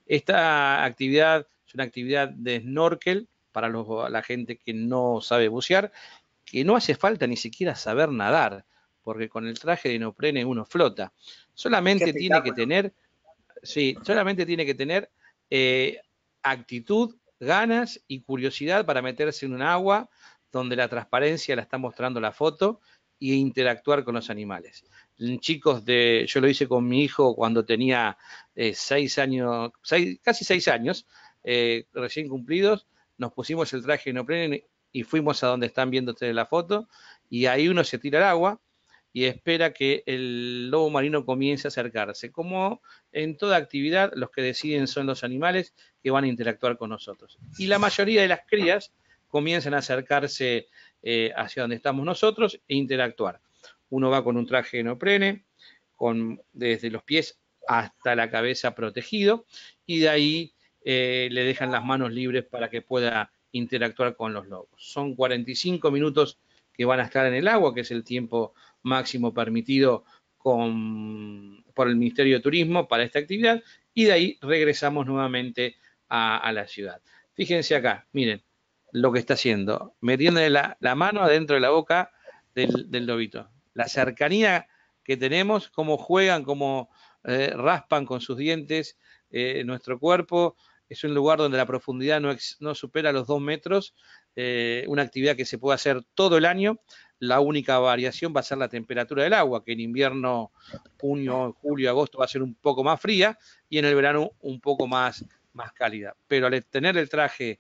Esta actividad es una actividad de snorkel para los, la gente que no sabe bucear, que no hace falta ni siquiera saber nadar, porque con el traje de neoprene uno flota. Solamente tiene que tener, sí, solamente tiene que tener eh, actitud, ganas y curiosidad para meterse en un agua donde la transparencia la está mostrando la foto e interactuar con los animales. Chicos de, yo lo hice con mi hijo cuando tenía eh, seis años, seis, casi seis años, eh, recién cumplidos, nos pusimos el traje de neoprene y fuimos a donde están viendo ustedes la foto, y ahí uno se tira al agua y espera que el lobo marino comience a acercarse. Como en toda actividad, los que deciden son los animales que van a interactuar con nosotros. Y la mayoría de las crías comienzan a acercarse eh, hacia donde estamos nosotros e interactuar. Uno va con un traje de neoprene, con, desde los pies hasta la cabeza protegido, y de ahí eh, le dejan las manos libres para que pueda interactuar con los lobos. Son cuarenta y cinco minutos que van a estar en el agua, que es el tiempo máximo permitido con, por el Ministerio de Turismo para esta actividad, y de ahí regresamos nuevamente a, a la ciudad. Fíjense acá, miren lo que está haciendo, metiéndole la, la mano adentro de la boca del, del lobito. La cercanía que tenemos, cómo juegan, cómo eh, raspan con sus dientes eh, nuestro cuerpo. Es un lugar donde la profundidad no, ex, no supera los dos metros, eh, una actividad que se puede hacer todo el año. La única variación va a ser la temperatura del agua, que en invierno, junio, julio, agosto va a ser un poco más fría y en el verano un poco más, más cálida. Pero al tener el traje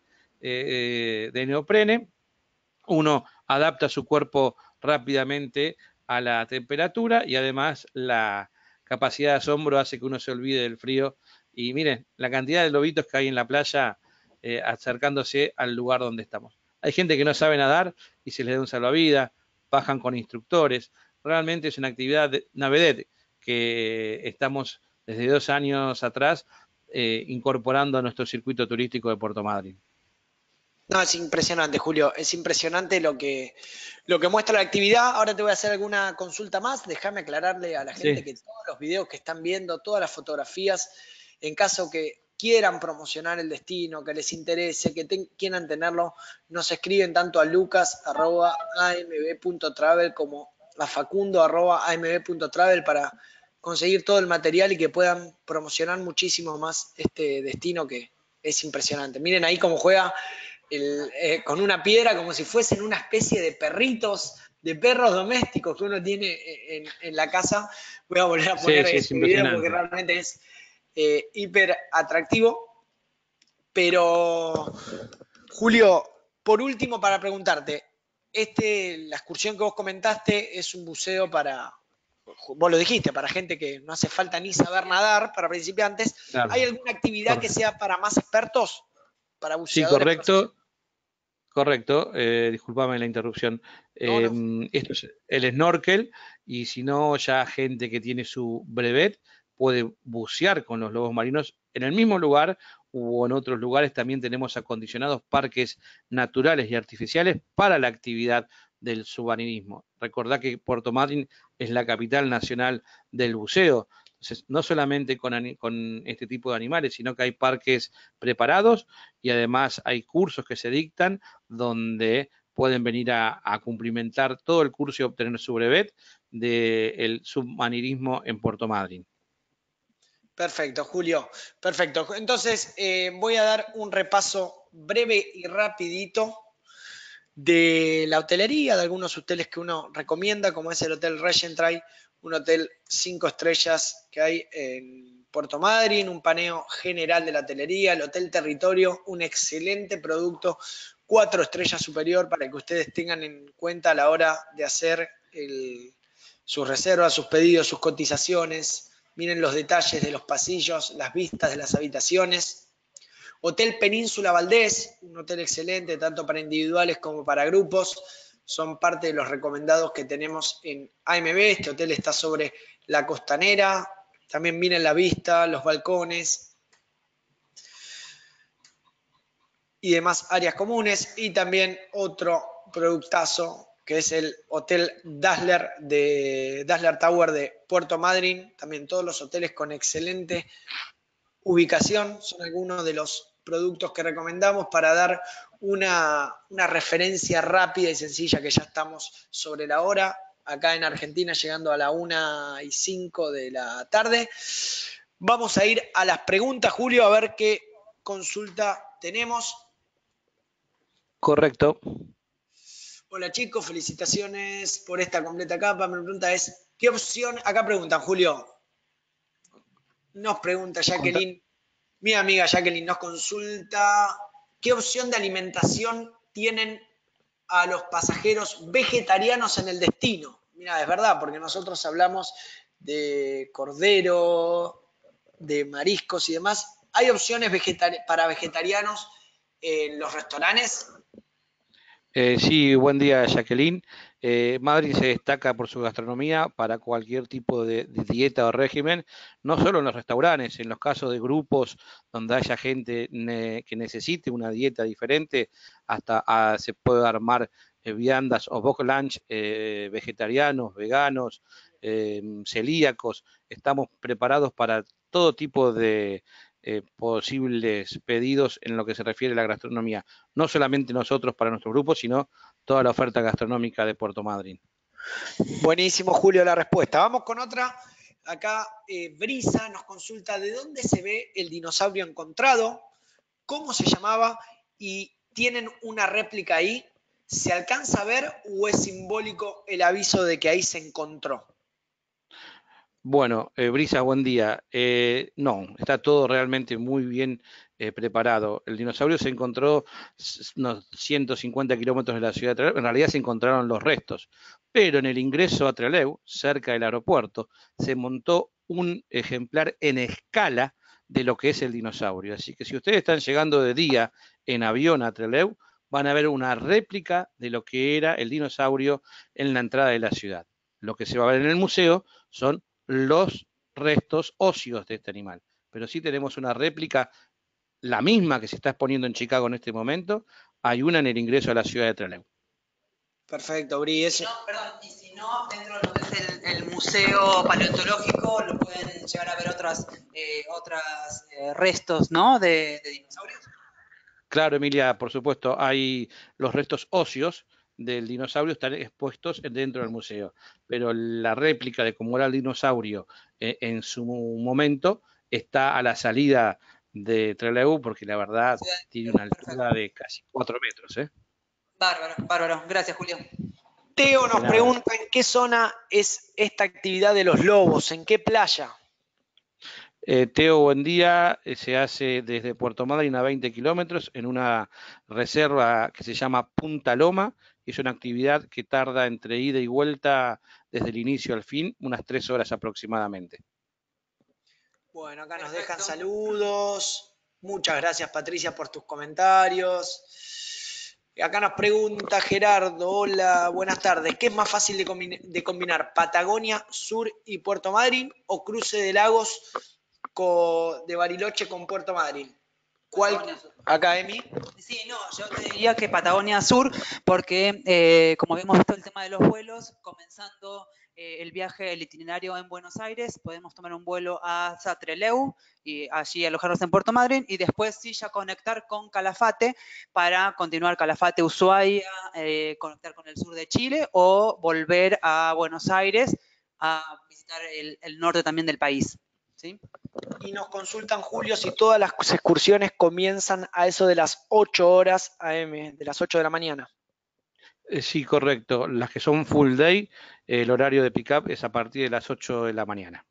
eh, de neoprene, uno adapta su cuerpo rápidamente a la temperatura y además la capacidad de asombro hace que uno se olvide del frío. Y miren, la cantidad de lobitos que hay en la playa eh, acercándose al lugar donde estamos. Hay gente que no sabe nadar y se les da un salvavidas, bajan con instructores. Realmente es una actividad de una vedette que estamos desde dos años atrás eh, incorporando a nuestro circuito turístico de Puerto Madryn. No, es impresionante, Julio. Es impresionante lo que, lo que muestra la actividad. Ahora te voy a hacer alguna consulta más. Déjame aclararle a la gente sí. que todos los videos que están viendo, todas las fotografías, en caso que quieran promocionar el destino, que les interese, que te, quieran tenerlo, nos escriben tanto a lucas arroba a m b punto travel como a facundo arroba a m b punto travel para conseguir todo el material y que puedan promocionar muchísimo más este destino que es impresionante. Miren ahí cómo juega el, eh, con una piedra como si fuesen una especie de perritos, de perros domésticos que uno tiene en, en la casa. Voy a volver a poner sí, sí, ese video porque realmente es eh, hiper atractivo. Pero, Julio, por último, para preguntarte, este, la excursión que vos comentaste es un buceo para, vos lo dijiste, para gente que no hace falta ni saber nadar, para principiantes. Claro. ¿Hay alguna actividad Correcto. que sea para más expertos? Para buceadores. Sí, correcto. Correcto, eh, discúlpame la interrupción. Eh, no, no. Esto es el snorkel, y si no, ya gente que tiene su brevet puede bucear con los lobos marinos en el mismo lugar o en otros lugares. También tenemos acondicionados parques naturales y artificiales para la actividad del submarinismo. Recordá que Puerto Madryn es la capital nacional del buceo. no solamente con, con este tipo de animales, sino que hay parques preparados y además hay cursos que se dictan donde pueden venir a, a cumplimentar todo el curso y obtener su brevet del submarinismo en Puerto Madryn. Perfecto, Julio. Perfecto. Entonces, eh, voy a dar un repaso breve y rapidito de la hotelería, de algunos hoteles que uno recomienda, como es el Hotel Regentry, un hotel cinco estrellas que hay en Puerto Madryn, un paneo general de la hotelería, el Hotel Territorio, un excelente producto, cuatro estrellas superior para que ustedes tengan en cuenta a la hora de hacer el, sus reservas, sus pedidos, sus cotizaciones. Miren los detalles de los pasillos, las vistas de las habitaciones. Hotel Península Valdés, un hotel excelente tanto para individuales como para grupos. Son parte de los recomendados que tenemos en A M B. Este hotel está sobre la costanera. También miren la vista, los balcones y demás áreas comunes. Y también otro productazo que es el Hotel Dazzler de Dazzler Tower de Puerto Madryn. También todos los hoteles con excelente ubicación son algunos de los productos que recomendamos para dar una, una referencia rápida y sencilla, que ya estamos sobre la hora, acá en Argentina llegando a la una y cinco de la tarde. Vamos a ir a las preguntas, Julio, a ver qué consulta tenemos. Correcto. Hola chicos, felicitaciones por esta completa capa. Mi pregunta es, ¿qué opción? Acá preguntan, Julio. Nos pregunta Jacqueline, mi amiga Jacqueline nos consulta, ¿qué opción de alimentación tienen a los pasajeros vegetarianos en el destino? Mira, es verdad, porque nosotros hablamos de cordero, de mariscos y demás. ¿Hay opciones vegetari- para vegetarianos en los restaurantes? Eh, sí, buen día, Jacqueline. Eh, Madrid se destaca por su gastronomía para cualquier tipo de, de dieta o régimen, no solo en los restaurantes, en los casos de grupos donde haya gente ne que necesite una dieta diferente, hasta a, se puede armar eh, viandas o box lunch eh, vegetarianos, veganos, eh, celíacos. Estamos preparados para todo tipo de Eh, posibles pedidos en lo que se refiere a la gastronomía. No solamente nosotros para nuestro grupo, sino toda la oferta gastronómica de Puerto Madryn. Buenísimo, Julio, la respuesta. Vamos con otra. Acá eh, Brisa nos consulta de dónde se ve el dinosaurio encontrado, cómo se llamaba y tienen una réplica ahí. ¿Se alcanza a ver o es simbólico el aviso de que ahí se encontró? Bueno, eh, Brisa, buen día. Eh, no, está todo realmente muy bien eh, preparado. El dinosaurio se encontró unos ciento cincuenta kilómetros de la ciudad de Trelew. En realidad se encontraron los restos, pero en el ingreso a Trelew, cerca del aeropuerto, se montó un ejemplar en escala de lo que es el dinosaurio. Así que si ustedes están llegando de día en avión a Trelew, van a ver una réplica de lo que era el dinosaurio en la entrada de la ciudad. Lo que se va a ver en el museo son los restos óseos de este animal. Pero sí tenemos una réplica, la misma que se está exponiendo en Chicago en este momento, hay una en el ingreso a la ciudad de Trelew. Perfecto, Bri. No, perdón, y si no, dentro de lo que es el, el museo paleontológico, lo pueden llegar a ver otras, eh, otras eh, restos, ¿no? De, de dinosaurios. Claro, Emilia, por supuesto, hay los restos óseos del dinosaurio están expuestos dentro del museo, pero la réplica de cómo era el dinosaurio eh, en su momento está a la salida de Trelew, porque la verdad sí, tiene una altura perfecto. De casi cuatro metros. ¿eh? Bárbaro, bárbaro. Gracias, Julio. Teo nos pregunta en qué zona es esta actividad de los lobos, en qué playa. Eh, Teo, buen día. Eh, se hace desde Puerto Madryn a veinte kilómetros en una reserva que se llama Punta Loma. Es una actividad que tarda entre ida y vuelta desde el inicio al fin, unas tres horas aproximadamente. Bueno, acá nos dejan saludos. Muchas gracias, Patricia, por tus comentarios. Acá nos pregunta Gerardo, hola, buenas tardes. ¿Qué es más fácil de, combinar, de combinar Patagonia Sur y Puerto Madryn o cruce de lagos con, de Bariloche con Puerto Madryn? ¿Cuál? Acá, Emi. Sí, no, yo te diría que Patagonia Sur, porque eh, como habíamos visto el tema de los vuelos, comenzando eh, el viaje, el itinerario en Buenos Aires, podemos tomar un vuelo a Trelew y allí alojarnos en Puerto Madryn y después sí ya conectar con Calafate para continuar Calafate, Ushuaia, eh, conectar con el sur de Chile o volver a Buenos Aires a visitar el, el norte también del país. ¿Sí? Y nos consultan, Julio, si todas las excursiones comienzan a eso de las ocho horas A M, de las ocho de la mañana. Eh, sí, correcto. Las que son full day, eh, el horario de pick-up es a partir de las ocho de la mañana.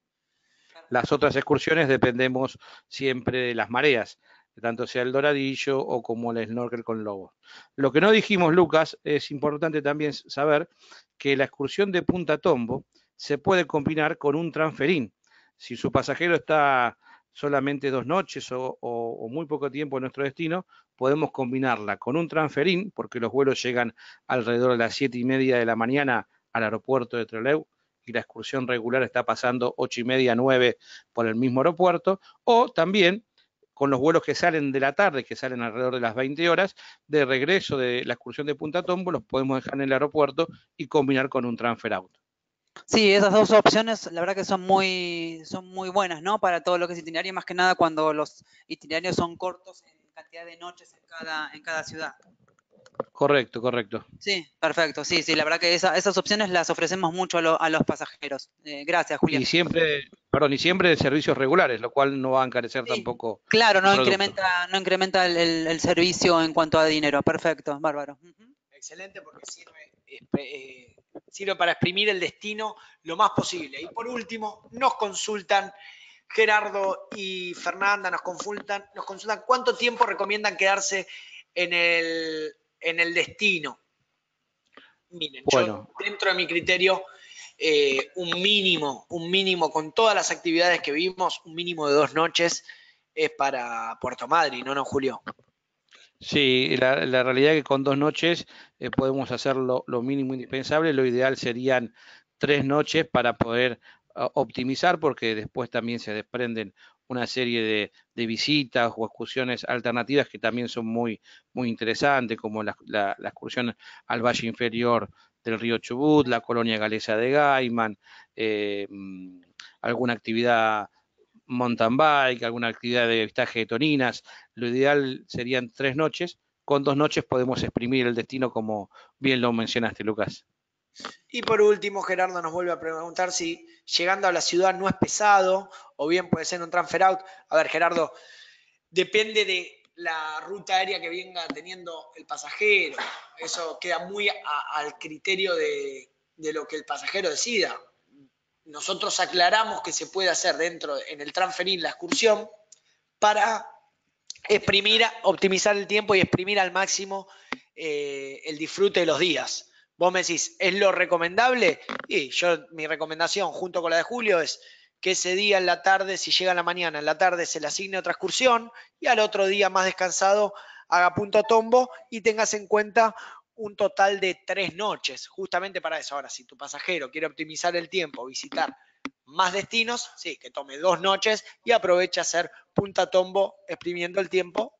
Las otras excursiones dependemos siempre de las mareas, tanto sea el doradillo o como el snorkel con lobo. Lo que no dijimos, Lucas, es importante también saber que la excursión de Punta Tombo se puede combinar con un transferín. Si su pasajero está solamente dos noches o, o, o muy poco tiempo en nuestro destino, podemos combinarla con un transferín, porque los vuelos llegan alrededor de las siete y media de la mañana al aeropuerto de Trelew, y la excursión regular está pasando ocho y media, nueve por el mismo aeropuerto, o también con los vuelos que salen de la tarde, que salen alrededor de las veinte horas, de regreso de la excursión de Punta Tombo, los podemos dejar en el aeropuerto y combinar con un transfer out. Sí, esas dos opciones, la verdad que son muy, son muy buenas, ¿no? Para todo lo que es itinerario, más que nada cuando los itinerarios son cortos en cantidad de noches en cada, en cada ciudad. Correcto, correcto. Sí, perfecto. Sí, sí, la verdad que esa, esas opciones las ofrecemos mucho a, lo, a los pasajeros. Eh, gracias, Julián. Y siempre, perdón, y siempre de servicios regulares, lo cual no va a encarecer Sí, tampoco. claro, no el producto. incrementa, no incrementa el, el, el servicio en cuanto a dinero. Perfecto, bárbaro. Uh-huh. Excelente, porque sirve, eh, sirve para exprimir el destino lo más posible. Y por último, nos consultan, Gerardo y Fernanda nos consultan, nos consultan cuánto tiempo recomiendan quedarse en el, en el destino. Miren, Bueno. yo dentro de mi criterio, eh, un mínimo, un mínimo con todas las actividades que vimos, un mínimo de dos noches es para Puerto Madryn, ¿no, no, Julio? Sí, la, la realidad es que con dos noches eh, podemos hacer lo, lo mínimo indispensable. Lo ideal serían tres noches para poder uh, optimizar, porque después también se desprenden una serie de, de visitas o excursiones alternativas que también son muy, muy interesantes, como la, la, la excursión al valle inferior del río Chubut, la colonia galesa de Gaiman, eh, alguna actividad mountain bike, alguna actividad de avistaje de toninas. Lo ideal serían tres noches. Con dos noches podemos exprimir el destino, como bien lo mencionaste, Lucas. Y por último, Gerardo nos vuelve a preguntar si llegando a la ciudad no es pesado o bien puede ser un transfer out. A ver, Gerardo, depende de la ruta aérea que venga teniendo el pasajero. Eso queda muy a, al criterio de, de lo que el pasajero decida. Nosotros aclaramos que se puede hacer dentro, en el transferín, la excursión para exprimir, optimizar el tiempo y exprimir al máximo eh, el disfrute de los días. Vos me decís, ¿es lo recomendable? Y yo, mi recomendación, junto con la de Julio, es que ese día en la tarde, si llega en la mañana, en la tarde se le asigne otra excursión y al otro día más descansado haga Punta Tombo y tengas en cuenta un total de tres noches, justamente para eso. Ahora, si tu pasajero quiere optimizar el tiempo, visitar más destinos, sí, que tome dos noches y aproveche a hacer Punta Tombo exprimiendo el tiempo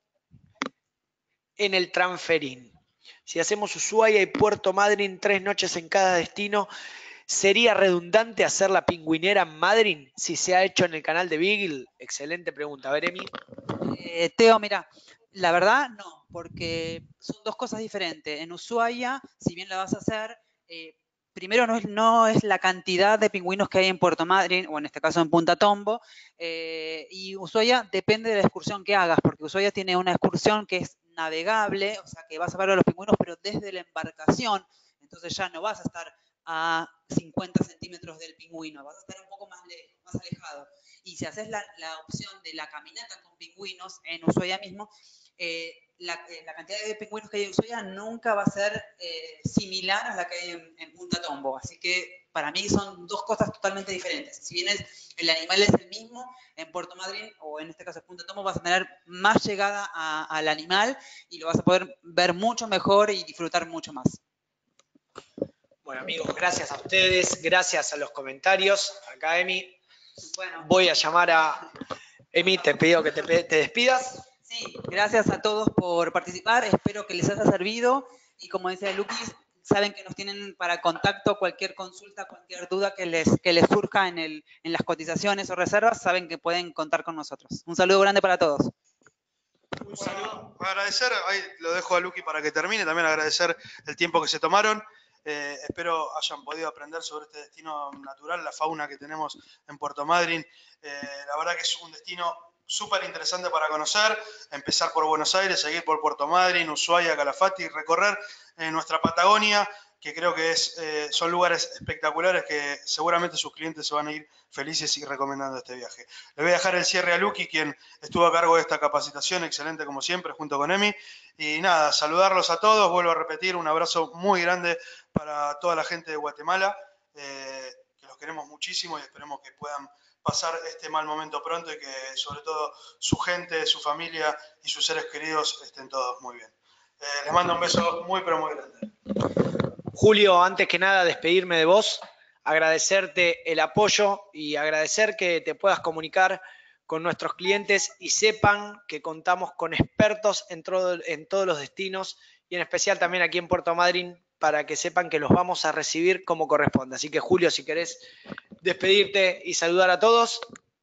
en el transferín. Si hacemos Ushuaia y Puerto Madryn tres noches en cada destino, ¿sería redundante hacer la pingüinera en Madryn si se ha hecho en el canal de Beagle? Excelente pregunta. A ver, Emi. Eh, Teo, mira, la verdad no, porque son dos cosas diferentes. En Ushuaia, si bien la vas a hacer, eh, primero no es, no es la cantidad de pingüinos que hay en Puerto Madryn, o en este caso en Punta Tombo, eh, y Ushuaia depende de la excursión que hagas, porque Ushuaia tiene una excursión que es navegable, o sea que vas a ver a los pingüinos, pero desde la embarcación, entonces ya no vas a estar a cincuenta centímetros del pingüino, vas a estar un poco más, lejos, más alejado. Y si haces la, la opción de la caminata con pingüinos en Ushuaia mismo, eh, la, eh, la cantidad de pingüinos que hay en Ushuaia nunca va a ser eh, similar a la que hay en, en Punta Tombo. Así que para mí son dos cosas totalmente diferentes. Si bien es, el animal es el mismo, en Puerto Madryn o en este caso en Punta Tombo vas a tener más llegada a, al animal y lo vas a poder ver mucho mejor y disfrutar mucho más. Bueno, amigos, gracias a ustedes, gracias a los comentarios. Acá, Emi. Bueno, voy a llamar a Emi, te pido que te, te despidas. Sí, gracias a todos por participar, espero que les haya servido y como decía Luquis, saben que nos tienen para contacto cualquier consulta, cualquier duda que les, que les surja en, el, en las cotizaciones o reservas, saben que pueden contar con nosotros. Un saludo grande para todos. Un saludo. Agradecer, ahí lo dejo a Luqui para que termine, también agradecer el tiempo que se tomaron. Eh, espero hayan podido aprender sobre este destino natural, la fauna que tenemos en Puerto Madryn. Eh, la verdad que es un destino súper interesante para conocer, empezar por Buenos Aires, seguir por Puerto Madryn, Ushuaia, Calafate y recorrer eh, nuestra Patagonia, que creo que es, eh, son lugares espectaculares que seguramente sus clientes se van a ir felices y recomendando este viaje. Le voy a dejar el cierre a Luqui, quien estuvo a cargo de esta capacitación, excelente como siempre, junto con Emi. Y nada, saludarlos a todos, vuelvo a repetir, un abrazo muy grande para toda la gente de Guatemala, eh, que los queremos muchísimo y esperemos que puedan pasar este mal momento pronto y que sobre todo su gente, su familia y sus seres queridos estén todos muy bien. Eh, les mando un beso muy pero muy grande. Julio, antes que nada, despedirme de vos, agradecerte el apoyo y agradecer que te puedas comunicar con nuestros clientes y sepan que contamos con expertos en, todo, en todos los destinos y en especial también aquí en Puerto Madryn para que sepan que los vamos a recibir como corresponde. Así que Julio, si querés despedirte y saludar a todos.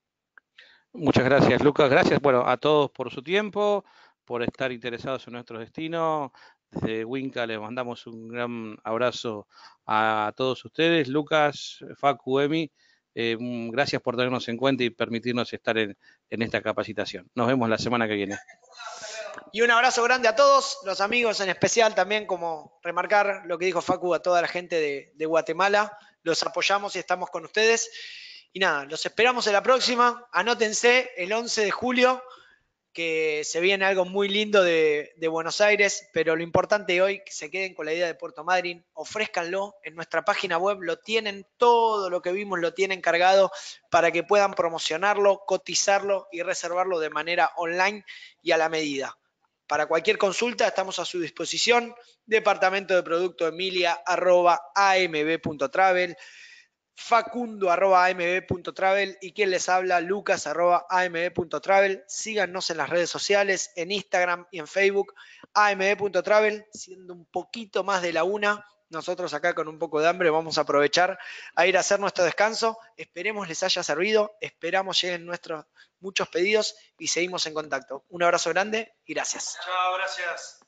Muchas gracias, Lucas. Gracias, bueno, a todos por su tiempo, por estar interesados en nuestro destino. Desde Winca les mandamos un gran abrazo a todos ustedes. Lucas, Facu, Emi, eh, gracias por tenernos en cuenta y permitirnos estar en, en esta capacitación. Nos vemos la semana que viene. Y un abrazo grande a todos, los amigos en especial también, como remarcar lo que dijo Facu, a toda la gente de, de Guatemala. Los apoyamos y estamos con ustedes. Y nada, los esperamos en la próxima. Anótense el once de julio, que se viene algo muy lindo de, de Buenos Aires, pero lo importante hoy, que se queden con la idea de Puerto Madryn, ofrézcanlo en nuestra página web, lo tienen, todo lo que vimos lo tienen cargado para que puedan promocionarlo, cotizarlo y reservarlo de manera online y a la medida. Para cualquier consulta estamos a su disposición, departamento de producto emilia arroba amb.travel, facundo arroba amb.travel y quien les habla, lucas arroba amb.travel. Síganos en las redes sociales, en Instagram y en Facebook, amb.travel, siendo un poquito más de la una. Nosotros acá con un poco de hambre vamos a aprovechar a ir a hacer nuestro descanso. Esperemos les haya servido, esperamos lleguen nuestros muchos pedidos y seguimos en contacto. Un abrazo grande y gracias. Chao, gracias.